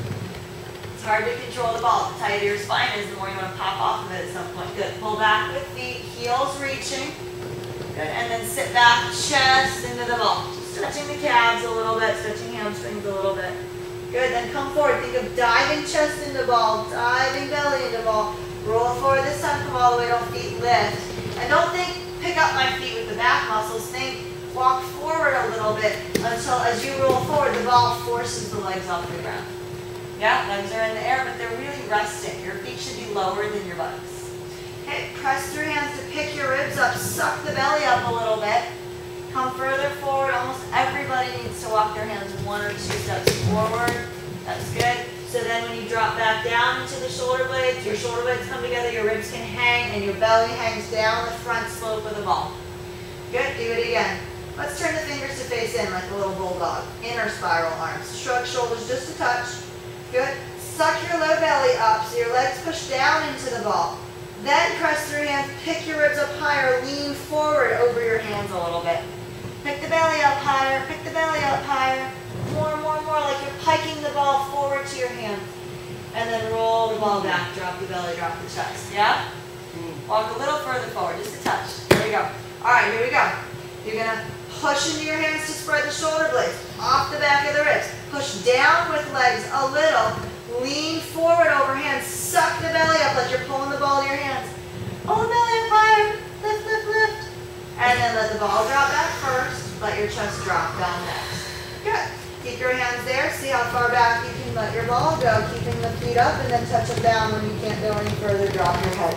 It's hard to control the ball. The tighter your spine is, the more you want to pop off of it at some point. Good. Pull back with feet, heels reaching. Good. And then sit back, chest into the ball. Stretching the calves a little bit, stretching hamstrings a little bit. Good, then come forward. Think of diving chest into ball, diving belly into ball. Roll forward. This time, come all the way to feet lift. And don't think, pick up my feet with the back muscles. Think, walk forward a little bit until as you roll forward, the ball forces the legs off the ground. Yeah, legs are in the air, but they're really resting. Your feet should be lower than your buttocks. Okay, press through hands to pick your ribs up. Suck the belly up a little bit. Come further forward. Almost everybody needs to walk their hands one or two steps forward. That's good. So then when you drop back down into the shoulder blades, your shoulder blades come together, your ribs can hang, and your belly hangs down the front slope of the ball. Good. Do it again. Let's turn the fingers to face in like a little bulldog. Inner spiral arms. Shrug shoulders just a touch. Good. Suck your low belly up so your legs push down into the ball. Then press through hands. Pick your ribs up higher. Lean forward over your hands a little bit. Pick the belly up higher, pick the belly up higher. More, more, more, like you're piking the ball forward to your hand. And then roll the ball back, drop the belly, drop the chest. Yeah? Walk a little further forward, just a touch. There we go. All right, here we go. You're going to push into your hands to spread the shoulder blades. Off the back of the ribs. Push down with legs a little. Lean forward over hands. Suck the belly up like you're pulling the ball to your hands. Pull the belly up higher. Lift, lift, lift. And then let the ball drop back first. Let your chest drop down next. Good. Keep your hands there. See how far back you can let your ball go. Keeping the feet up and then touch them down when you can't go any further. Drop your head.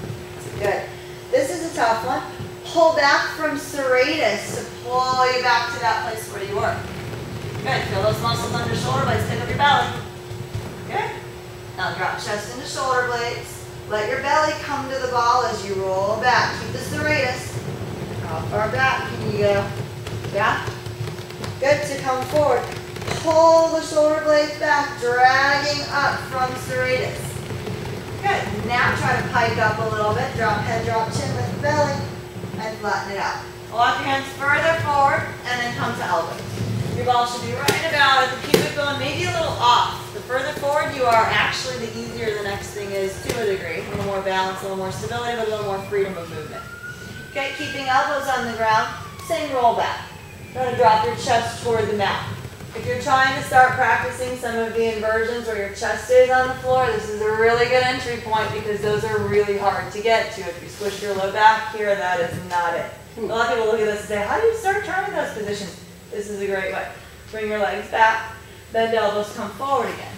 Good. This is a tough one. Pull back from serratus to pull you back to that place where you were. Good. Feel those muscles under shoulder blades. Pick up your belly. Good. Now drop chest into shoulder blades. Let your belly come to the ball as you roll back. Keep the serratus. How far back can you go? Yeah? Good. To come forward. Pull the shoulder blades back, dragging up from serratus. Good. Now try to pike up a little bit. Drop head, drop chin with the belly, and flatten it out. Walk your hands further forward, and then come to elbows. Your ball should be right about at the pubic bone, maybe a little off. The further forward you are, actually the easier the next thing is to a degree. A little more balance, a little more stability, but a little more freedom of movement. Okay, keeping elbows on the ground, same roll back. Try to drop your chest toward the mat. If you're trying to start practicing some of the inversions where your chest stays on the floor, this is a really good entry point because those are really hard to get to. If you squish your low back here, that is not it. A lot of people look at this and say, how do you start trying those positions? This is a great way. Bring your legs back, bend elbows, come forward again.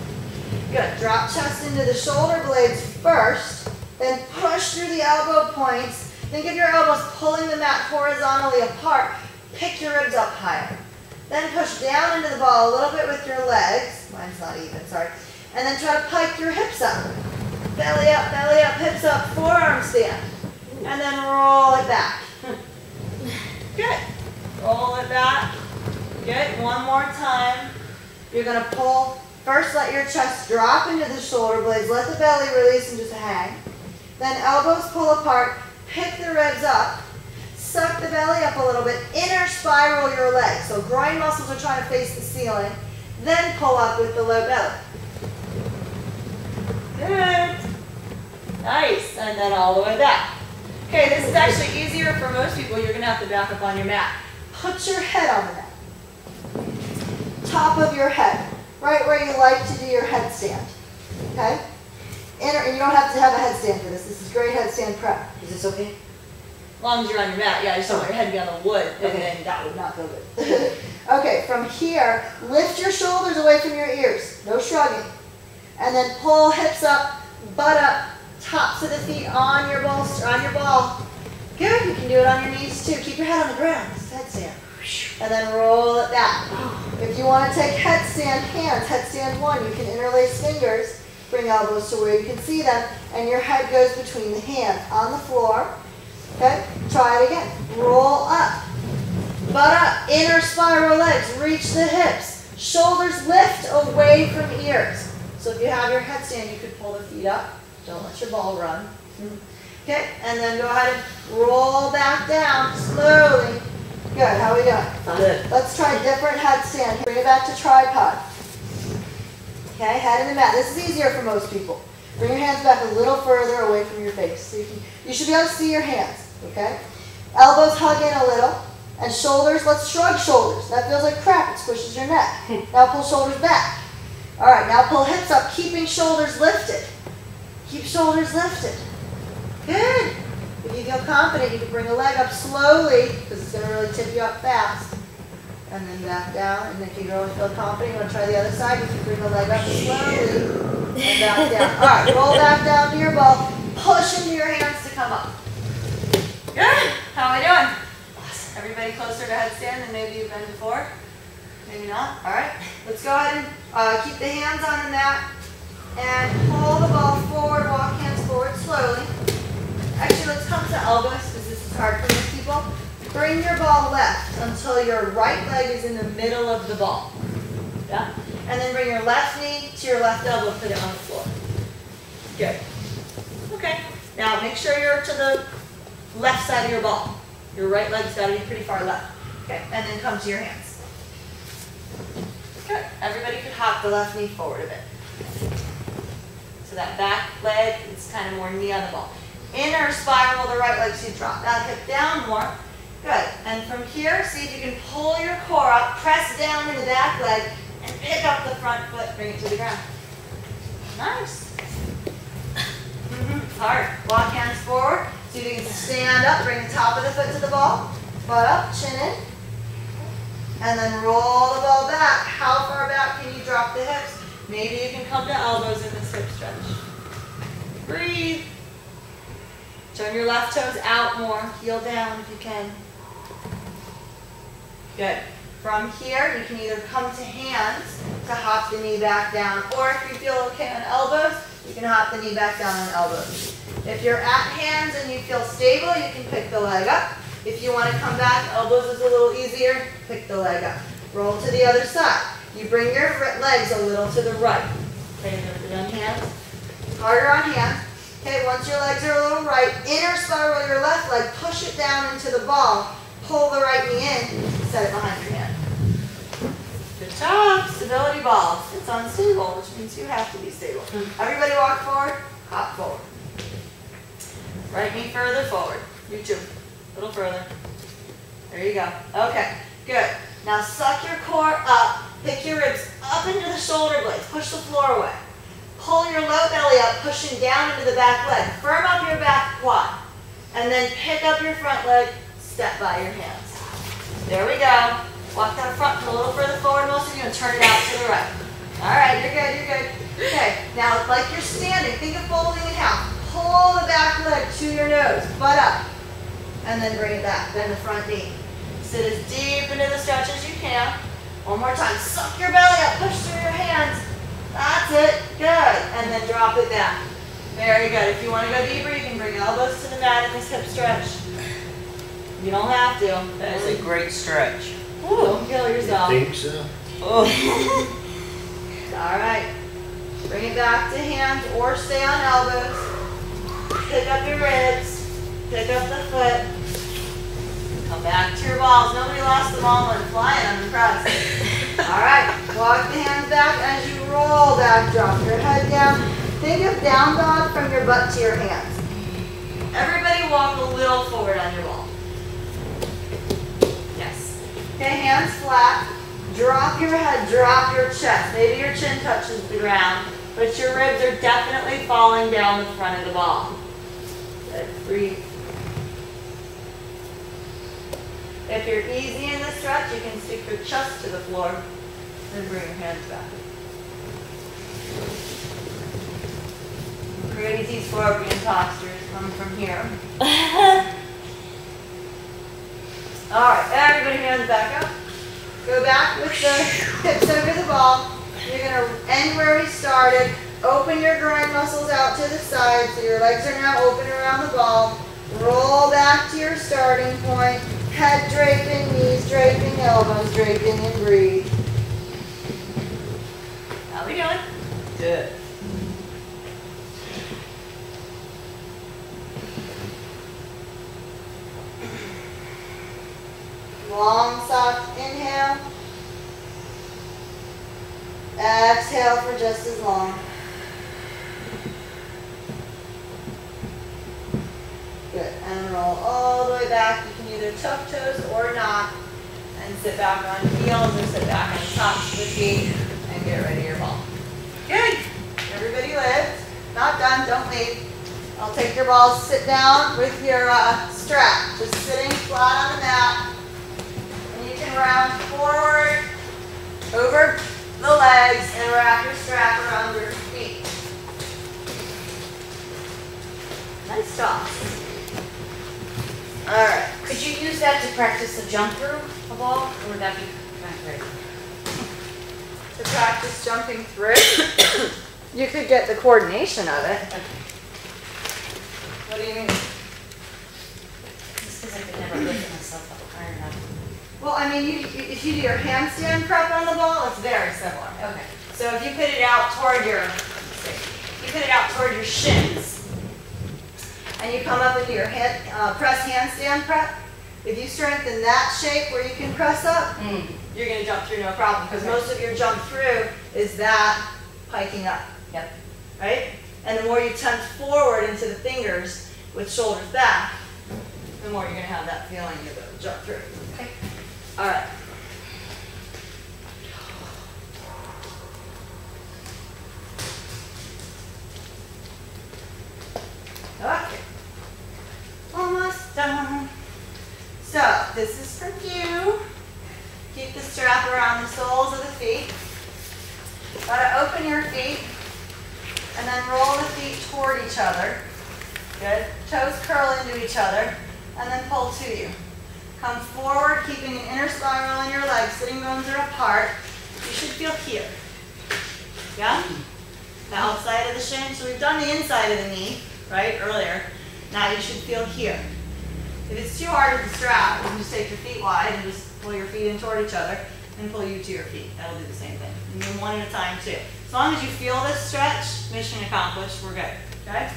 Good. Drop chest into the shoulder blades first, then push through the elbow points. Think of your elbows pulling the mat horizontally apart. Pick your ribs up higher. Then push down into the ball a little bit with your legs. Mine's not even, sorry. And then try to pike your hips up. Belly up, belly up, hips up, forearm stand. And then roll it back. Good. Roll it back. Good. One more time. You're going to pull. First, let your chest drop into the shoulder blades. Let the belly release and just hang. Then elbows pull apart. Pick the ribs up. Suck the belly up a little bit. Inner spiral your legs. So groin muscles are trying to face the ceiling. Then pull up with the low belly. Good. Nice. And then all the way back. Okay, this is actually easier for most people. You're going to have to back up on your mat. Put your head on the mat. Top of your head. Right where you like to do your headstand. Okay? inner, and you don't have to have a headstand for this. This is great headstand prep. Is this okay? As long as you're on your mat, yeah, you just don't want your head to be on the wood, and Okay. then that would not feel good. Okay, from here, lift your shoulders away from your ears. No shrugging. And then pull hips up, butt up, tops of the feet on your ball, on your ball. Good, you can do it on your knees too. Keep your head on the ground, this is headstand. And then roll it back. If you want to take headstand hands, headstand one, you can interlace fingers, bring elbows to where you can see them, and your head goes between the hands on the floor. Okay, try it again. Roll up, butt up, inner spiral legs, reach the hips. Shoulders lift away from ears. So if you have your headstand, you could pull the feet up. Don't let your ball run. Okay, and then go ahead and roll back down slowly. Good, how are we doing? Good. Let's try a different headstand. Bring it back to tripod. Okay, head in the mat. This is easier for most people. Bring your hands back a little further away from your face. So you, can, you should be able to see your hands, okay? Elbows hug in a little. And shoulders, let's shrug shoulders. That feels like crap, it squishes your neck. Now pull shoulders back. All right, now pull hips up, keeping shoulders lifted. Keep shoulders lifted. Good. If you feel confident, you can bring a leg up slowly, because it's going to really tip you up fast. And then back down. And if you really feel confident, you want to try the other side, you can bring the leg up slowly and back down. All right, roll back down to your ball. Push into your hands to come up. Good. How am I doing? Everybody closer to headstand than maybe you've been before? Maybe not. All right. Let's go ahead and uh, keep the hands on the mat and pull the ball forward. Walk hands forward slowly. Actually, let's come to elbows because this is hard for most people. Bring your ball left until your right leg is in the middle of the ball. Yeah. And then bring your left knee to your left elbow. Put it on the floor. Good. Okay. Now make sure you're to the left side of your ball. Your right leg's got to be pretty far left. Okay, and then come to your hands. Good. Everybody could hop the left knee forward a bit. So that back leg is kind of more knee on the ball. Inner spiral the right leg, so you drop that hip down more. Good. And from here, see if you can pull your core up, press down in the back leg, and pick up the front foot, bring it to the ground. Nice. Mm-hmm. Hard. Walk hands forward. See if you can stand up, bring the top of the foot to the ball, butt up, chin in, and then roll the ball back. How far back can you drop the hips? Maybe you can come to elbows in this hip stretch. Breathe. Turn your left toes out more, heel down if you can. Good. From here, you can either come to hands to hop the knee back down, or if you feel okay on elbows, you can hop the knee back down on elbows. If you're at hands and you feel stable, you can pick the leg up. If you want to come back, elbows is a little easier, pick the leg up. Roll to the other side. You bring your legs a little to the right. Okay, on hands. Harder on hands. Okay, once your legs are a little right, inner spiral your left leg, push it down into the ball, pull the right knee in, set it behind your hand. Good job. Stability ball. It's unstable, which means you have to be stable. Everybody walk forward, hop forward. Right knee further forward. You too. A little further. There you go. Okay, good. Now suck your core up. Pick your ribs up into the shoulder blades. Push the floor away. Pull your low belly up, pushing down into the back leg. Firm up your back quad. And then pick up your front leg, step by your hands. There we go. Walk that front a little further forward, most of you, and turn it out to the right. All right, you're good, you're good. Okay, now like you're standing, think of folding in half. Pull the back leg to your nose, butt up, and then bring it back, bend the front knee. Sit as deep into the stretch as you can. One more time, suck your belly up, push through your hands. That's it, good. And then drop it back. Very good. If you want to go deeper, you can bring elbows to the mat in this hip stretch. You don't have to. That is a great stretch. Ooh, don't kill yourself. You think so? Oh. All right. Bring it back to hands or stay on elbows. Pick up your ribs. Pick up the foot. Come back to your balls. Nobody lost the ball when flying. I'm impressed. All right. Walk the hands back as you roll back. Drop your head down. Think of down dog from your butt to your hands. Everybody walk a little forward on your ball. Yes. Okay, hands flat. Drop your head, drop your chest. Maybe your chin touches the ground. but your ribs are definitely falling down the front of the ball. Good, breathe. If you're easy in the stretch, you can stick your chest to the floor and bring your hands back. Crazy scorpion postures come from here. All right, everybody hands back up. Go back with the hips over the ball. You're gonna end where we started. Open your groin muscles out to the side so your legs are now open around the ball. Roll back to your starting point. Head draping, knees draping, elbows draping, and breathe. How we doing? Good. Long, soft inhale. Exhale for just as long. Good. And roll all the way back. You can either tuck toes or not. And sit back on heels or sit back on tops of the feet and get ready your ball. Good. Everybody lift. Not done. Don't leave. I'll take your balls. Sit down with your uh, strap. Just sitting flat on the mat. Round forward, over the legs, and wrap your strap around your feet. Nice toss. All right. Could you use that to practice a jump through a ball, or would that be kind of crazy? To practice jumping through, you could get the coordination of it. Okay. What do you mean? Just because I could never lift myself up higher enough. Well, I mean, you, if you do your handstand prep on the ball, it's very similar. Okay. So if you put it out toward your, you put it out toward your shins, and you come up into your hand, uh, press handstand prep. If you strengthen that shape where you can press up, Mm. you're going to jump through no problem because Okay. most of your jump through is that hiking up. Yep. Right? And the more you tempt forward into the fingers with shoulders back, the more you're going to have that feeling to go jump through. Okay. All right. Okay. Almost done. So, this is for you. Keep the strap around the soles of the feet. Gotta open your feet and then roll the feet toward each other. Good. Toes curl into each other and then pull to you. Come forward, keeping an inner spiral in your legs. Sitting bones are apart. You should feel here. Yeah? The outside of the shin. So we've done the inside of the knee, right, earlier. Now you should feel here. If it's too hard with the strap, you can just take your feet wide and just pull your feet in toward each other and pull you to your feet. That'll do the same thing. And then one at a time too. As long as you feel this stretch, mission accomplished, we're good. Okay?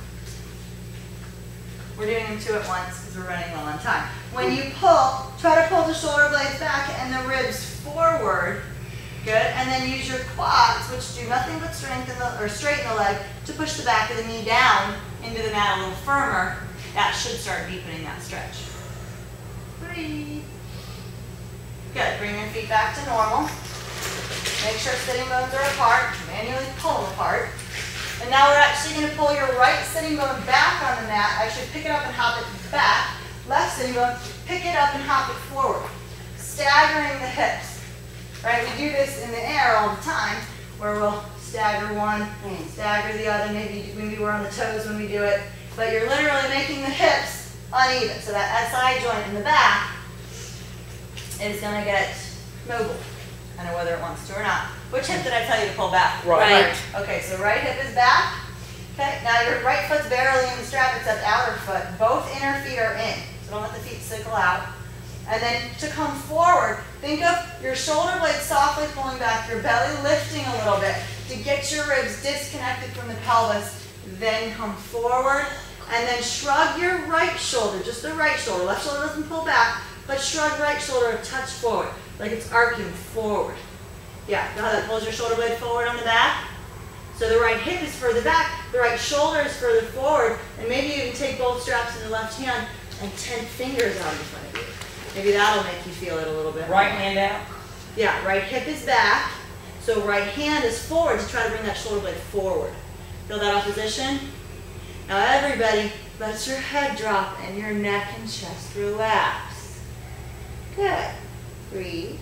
We're doing them two at once because we're running low on time. When you pull, try to pull the shoulder blades back and the ribs forward. Good. And then use your quads, which do nothing but strengthen the, or straighten the leg, to push the back of the knee down into the mat a little firmer. That should start deepening that stretch. Breathe. Good. Bring your feet back to normal. Make sure sitting bones are apart. Manually pull them apart. And now we're actually going to pull your right sitting bone back on the mat. Actually pick it up and hop it back. Left sitting bone, pick it up and hop it forward. Staggering the hips. Right? We do this in the air all the time, where we'll stagger one, Mm. stagger the other. Maybe, maybe we're on the toes when we do it. But you're literally making the hips uneven. So that S I joint in the back is going to get mobile. I don't know whether it wants to or not. Which hip did I tell you to pull back? Right. Okay, so right hip is back. Okay, now your right foot's barely in the strap except outer foot. Both inner feet are in. So don't let the feet sickle out. And then to come forward, think of your shoulder blades softly pulling back, your belly lifting a little bit to get your ribs disconnected from the pelvis. Then come forward and then shrug your right shoulder, just the right shoulder. Left shoulder doesn't pull back, but shrug right shoulder a touch forward, like it's arcing forward. Yeah, you know how that pulls your shoulder blade forward on the back? So the right hip is further back, the right shoulder is further forward, and maybe you can take both straps in the left hand and ten fingers out in front of you. Maybe that'll make you feel it a little bit. Right hand out. Yeah, right hip is back. So right hand is forward to try to bring that shoulder blade forward. Feel that opposition? Now everybody, let your head drop and your neck and chest relax. Good. Breathe.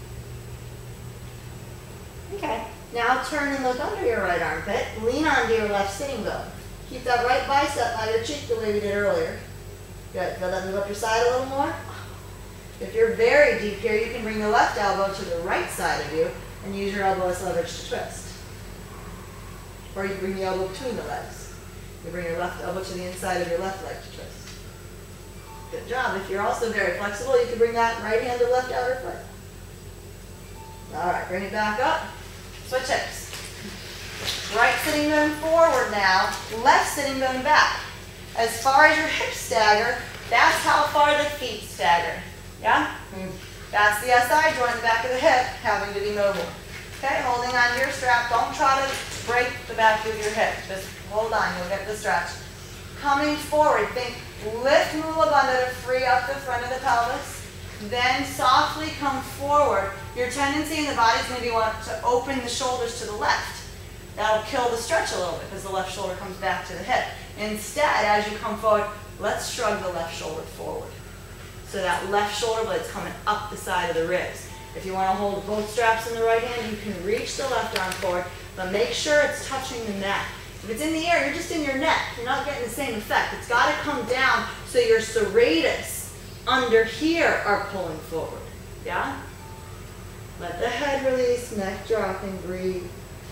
Okay. Now turn and look under your right armpit. Lean onto your left sitting bone. Keep that right bicep by your cheek the way we did earlier. Good. Feel that move up your side a little more? If you're very deep here, you can bring the left elbow to the right side of you and use your elbow as leverage to twist. Or you bring the elbow between the legs. You bring your left elbow to the inside of your left leg to twist. Good job. If you're also very flexible, you can bring that right hand to left outer foot. All right, bring it back up. Switch hips. Right sitting bone forward now, left sitting bone back. As far as your hips stagger, that's how far the feet stagger. Yeah? Mm. That's the S I joint, the back of the hip, having to be mobile. Okay, holding on to your strap. Don't try to break the back of your hip. Just hold on, you'll get the stretch. Coming forward, think lift Mula Bandha to free up the front of the pelvis. Then softly come forward. Your tendency in the body is going to be want to open the shoulders to the left. That'll kill the stretch a little bit because the left shoulder comes back to the hip. Instead, as you come forward, let's shrug the left shoulder forward. So that left shoulder blade's coming up the side of the ribs. If you want to hold both straps in the right hand, you can reach the left arm forward, but make sure it's touching the neck. If it's in the air, you're just in your neck. You're not getting the same effect. It's got to come down so your serratus under here are pulling forward. Yeah? Let the head release, neck drop, and breathe.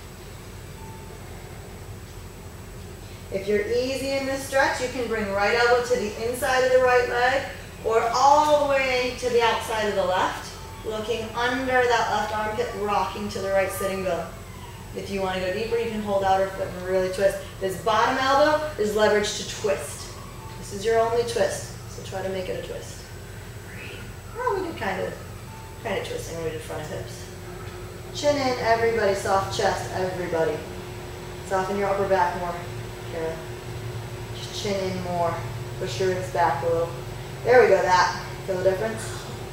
If you're easy in this stretch, you can bring right elbow to the inside of the right leg or all the way to the outside of the left, looking under that left armpit, rocking to the right sitting bone. If you want to go deeper, you can hold outer foot and really twist. This bottom elbow is leveraged to twist. This is your only twist, so try to make it a twist. Oh, we did kind of, kind of twisting when we did front of hips. Chin in, everybody, soft chest, everybody. Soften your upper back more. Kara. Just chin in more. Push your ribs back a little. There we go, that. Feel the difference?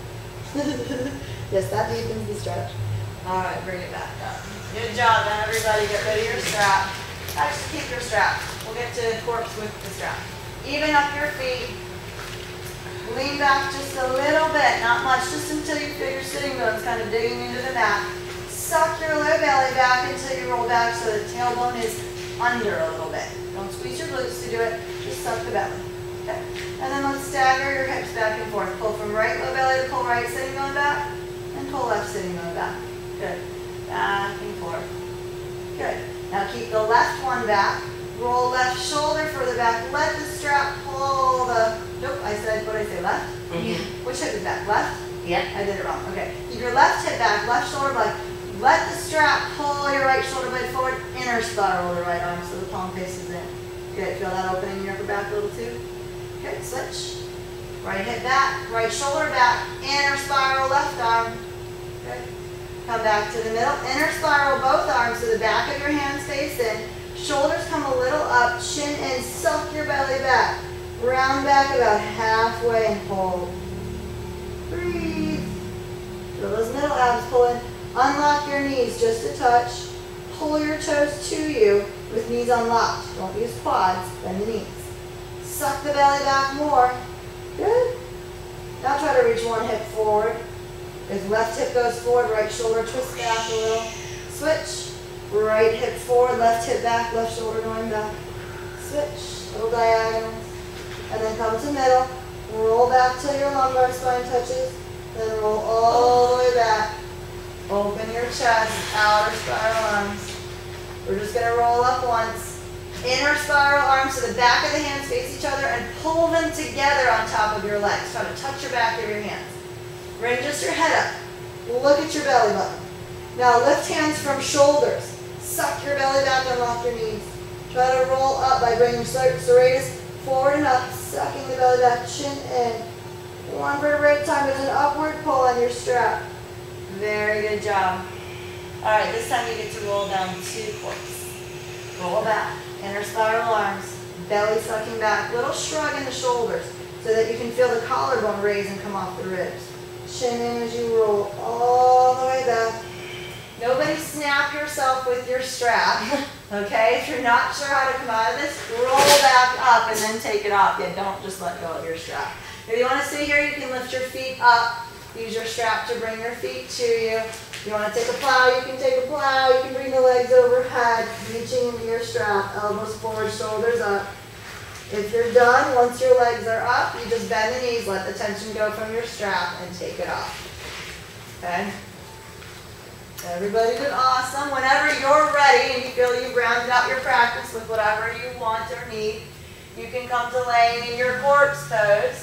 Yes, that deepens the stretch. All right, bring it back up. Good job, then everybody get rid of your strap. Actually, keep your strap. We'll get to corpse with the strap. Even up your feet. Lean back just a little bit, not much, just until you feel your sitting bones kind of digging into the mat. Suck your low belly back until you roll back so the tailbone is under a little bit. Don't squeeze your glutes to do it, just suck the belly. Okay. And then let's stagger your hips back and forth. Pull from right low belly to pull right sitting bone back, and pull left sitting bone back. Good. Back and forth. Good. Now keep the left one back. Roll left shoulder further back. Let the strap pull the, nope, I said, what did I say, left? Mm-hmm. Which hip is back? Left? Yep. I did it wrong. Okay. Keep your left hip back, left shoulder blade. Let the strap pull your right shoulder blade forward. Inner spiral the right arm so the palm faces in. Good. Feel that opening in your upper back a little too? Good. Switch. Right hip back, right shoulder back, inner spiral left arm. Good. Come back to the middle. Inner spiral both arms so the back of your hands face in. Shoulders come a little up, chin in, suck your belly back. Round back about halfway and hold. Breathe. Feel those middle abs pull in. Unlock your knees just a touch. Pull your toes to you with knees unlocked. Don't use quads, bend the knees. Suck the belly back more. Good. Now try to reach one hip forward. If left hip goes forward, right shoulder twist back a little. Switch. Right hip forward, left hip back, left shoulder going back. Switch, little diagonals. And then come to middle. Roll back till your lumbar spine touches. Then roll all the way back. Open your chest, outer spiral arms. We're just gonna roll up once. Inner spiral arms so the back of the hands face each other and pull them together on top of your legs. Try to touch your back of your hands. Bring just your head up. Look at your belly button. Now lift hands from shoulders. Suck your belly back, unlock your knees. Try to roll up by bringing serratus forward and up, sucking the belly back, chin in. One vertebrae at a time. There's an upward pull on your strap. Very good job. All right, this time you get to roll down two corpse. Roll back, inner spiral arms, belly sucking back, little shrug in the shoulders so that you can feel the collarbone raise and come off the ribs. Chin in as you roll all the way back. Nobody snap your yourself with your strap, okay? If you're not sure how to come out of this, roll back up and then take it off. Yeah, don't just let go of your strap. If you want to stay here, you can lift your feet up. Use your strap to bring your feet to you. If you want to take a plow, you can take a plow. You can bring the legs overhead, reaching into your strap, elbows forward, shoulders up. If you're done, once your legs are up, you just bend the knees, let the tension go from your strap, and take it off. Okay? Everybody did awesome. Whenever you're ready and you feel you've rounded out your practice with whatever you want or need, you can come to laying in your corpse pose.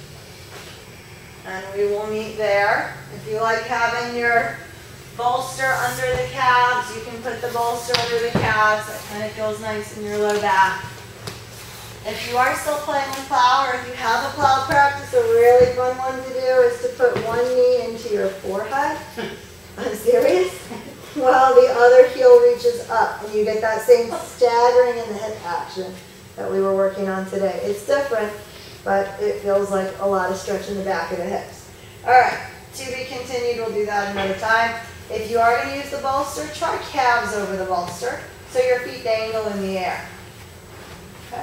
And we will meet there. If you like having your bolster under the calves, you can put the bolster under the calves. That kind of feels nice in your low back. If you are still playing with plow, or if you have a plow practice, a really fun one to do is to put one knee into your forehead. I'm serious. While the other heel reaches up, and you get that same staggering in the hip action that we were working on today. It's different, but it feels like a lot of stretch in the back of the hips. All right, to be continued. We'll do that another time. If you are going to use the bolster, try calves over the bolster so your feet dangle in the air. Okay.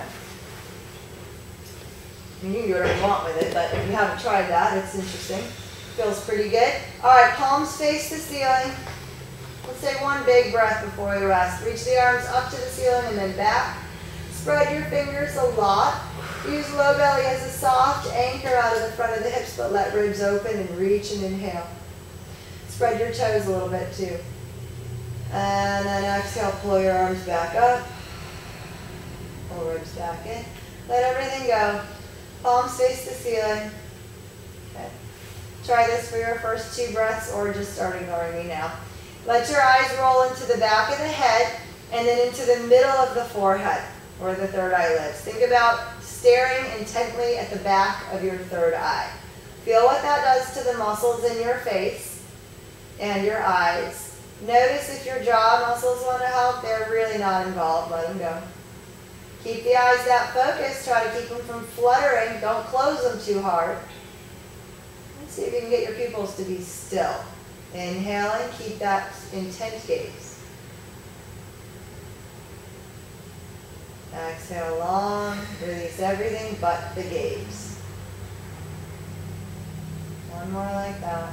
You can do whatever you want with it, but if you haven't tried that, it's interesting. Feels pretty good. All right, palms face the ceiling. Let's take one big breath before we rest. Reach the arms up to the ceiling and then back. Spread your fingers a lot. Use low belly as a soft anchor out of the front of the hips, but let ribs open and reach and inhale. Spread your toes a little bit too. And then exhale, pull your arms back up. Pull ribs back in. Let everything go. Palms face the ceiling. Okay. Try this for your first two breaths or just start ignoring me now. Let your eyes roll into the back of the head and then into the middle of the forehead where the third eye lives. Think about staring intently at the back of your third eye. Feel what that does to the muscles in your face and your eyes. Notice if your jaw muscles want to help, they're really not involved. Let them go. Keep the eyes that focused. Try to keep them from fluttering. Don't close them too hard. Let's see if you can get your pupils to be still. Inhaling, keep that intent gaze. Exhale long, release everything but the gaze. One more like that.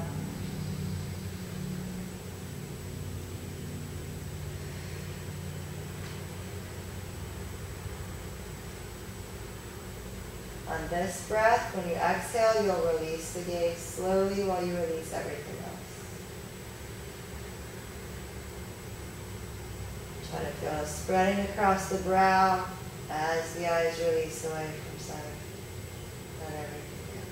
On this breath, when you exhale, you'll release the gaze slowly while you release everything else. Try to feel it spreading across the brow as the eyes release away from center. Let everything go.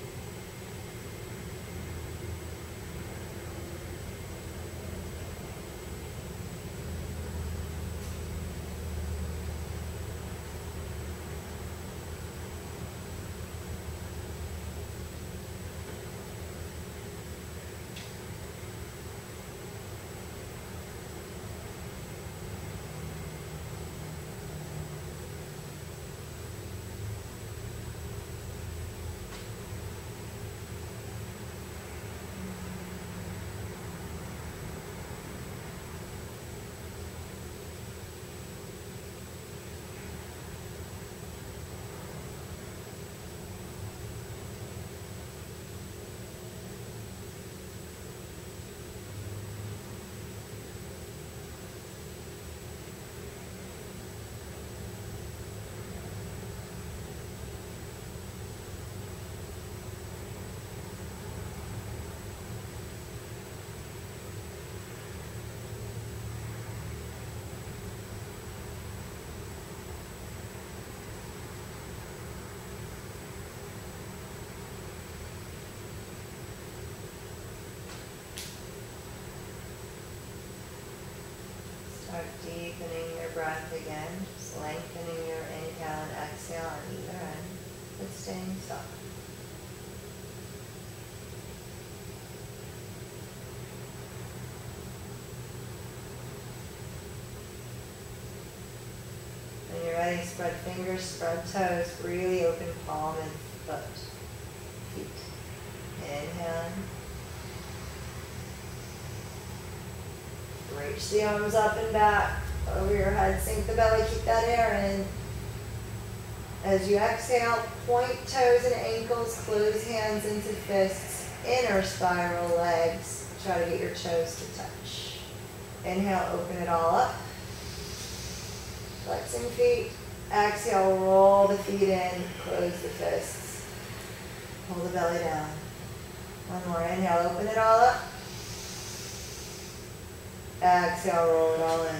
Start deepening your breath again, just lengthening your inhale and exhale on either end, but staying soft. When you're ready, spread fingers, spread toes, really open palm and foot, feet. Inhale. Reach the arms up and back over your head. Sink the belly. Keep that air in. As you exhale, point toes and ankles. Close hands into fists. Inner spiral legs. Try to get your toes to touch. Inhale, open it all up. Flexing feet. Exhale, roll the feet in. Close the fists. Hold the belly down. One more. Inhale, open it all up. Exhale, roll it all in.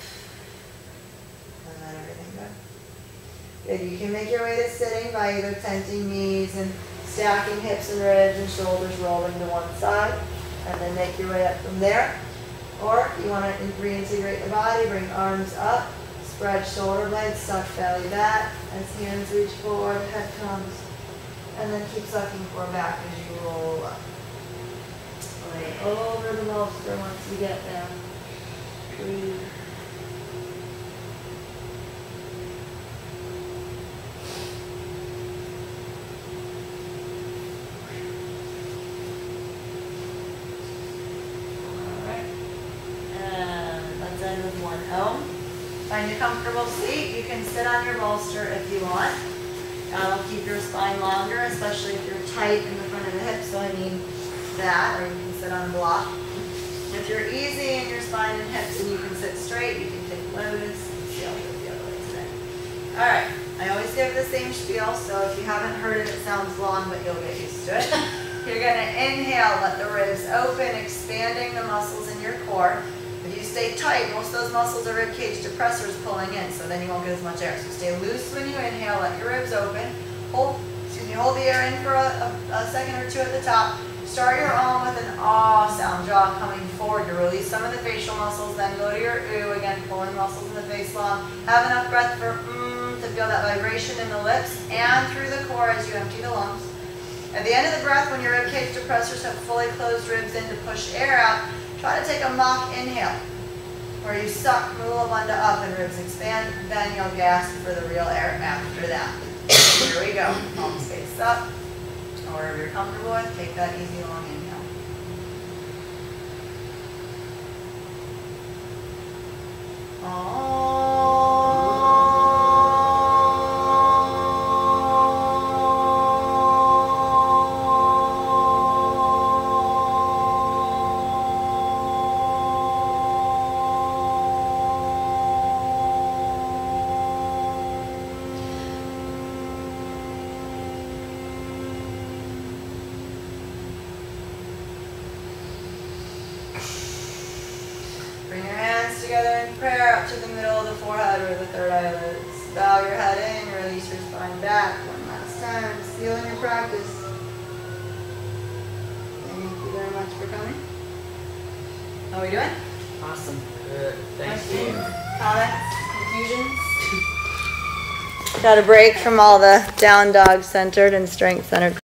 And let everything go. Good. You can make your way to sitting by either tenting knees and stacking hips and ribs and shoulders rolling to one side. And then make your way up from there. Or if you want to reintegrate the body, bring arms up. Spread shoulder blades, tuck belly back. As hands reach forward, head comes. And then keep sucking forward back as you roll up. Lay over the bolster once you get there. Breathe. Alright. And let's end with one Om. Find a comfortable seat. You can sit on your bolster if you want. That'll keep your spine longer, especially if you're tight in the front of the hips. So I mean that, or you can sit on a block. If you're easy in your spine and hips and you can sit straight, you can take lotus. See, I'll do it the other way today. All right. I always give the same spiel, so if you haven't heard it, it sounds long, but you'll get used to it. You're going to inhale, let the ribs open, expanding the muscles in your core. If you stay tight, most of those muscles are rib cage depressors pulling in, so then you won't get as much air. So stay loose when you inhale, let your ribs open. Hold, excuse me, hold the air in for a, a, a second or two at the top. Start your Om with an ah sound, jaw coming forward to release some of the facial muscles, then go to your oo, again, pulling muscles in the face long. Have enough breath for mm to feel that vibration in the lips and through the core as you empty the lungs. At the end of the breath, when your rib cage depressors have fully closed ribs in to push air out, try to take a mock inhale, where you suck Mula Bandha up and ribs expand, then you'll gasp for the real air after that. Here we go. Palms face up. Or wherever you're comfortable with, take that easy long inhale. Oh. Bring your hands together in prayer up to the middle of the forehead or the third eyelids. Bow your head in, release your spine back. One last time. Seal in your practice. Thank you very much for coming. How are we doing? Awesome. Good. Thank Questions, you. comments, confusions? Got a break from all the down dog centered and strength centered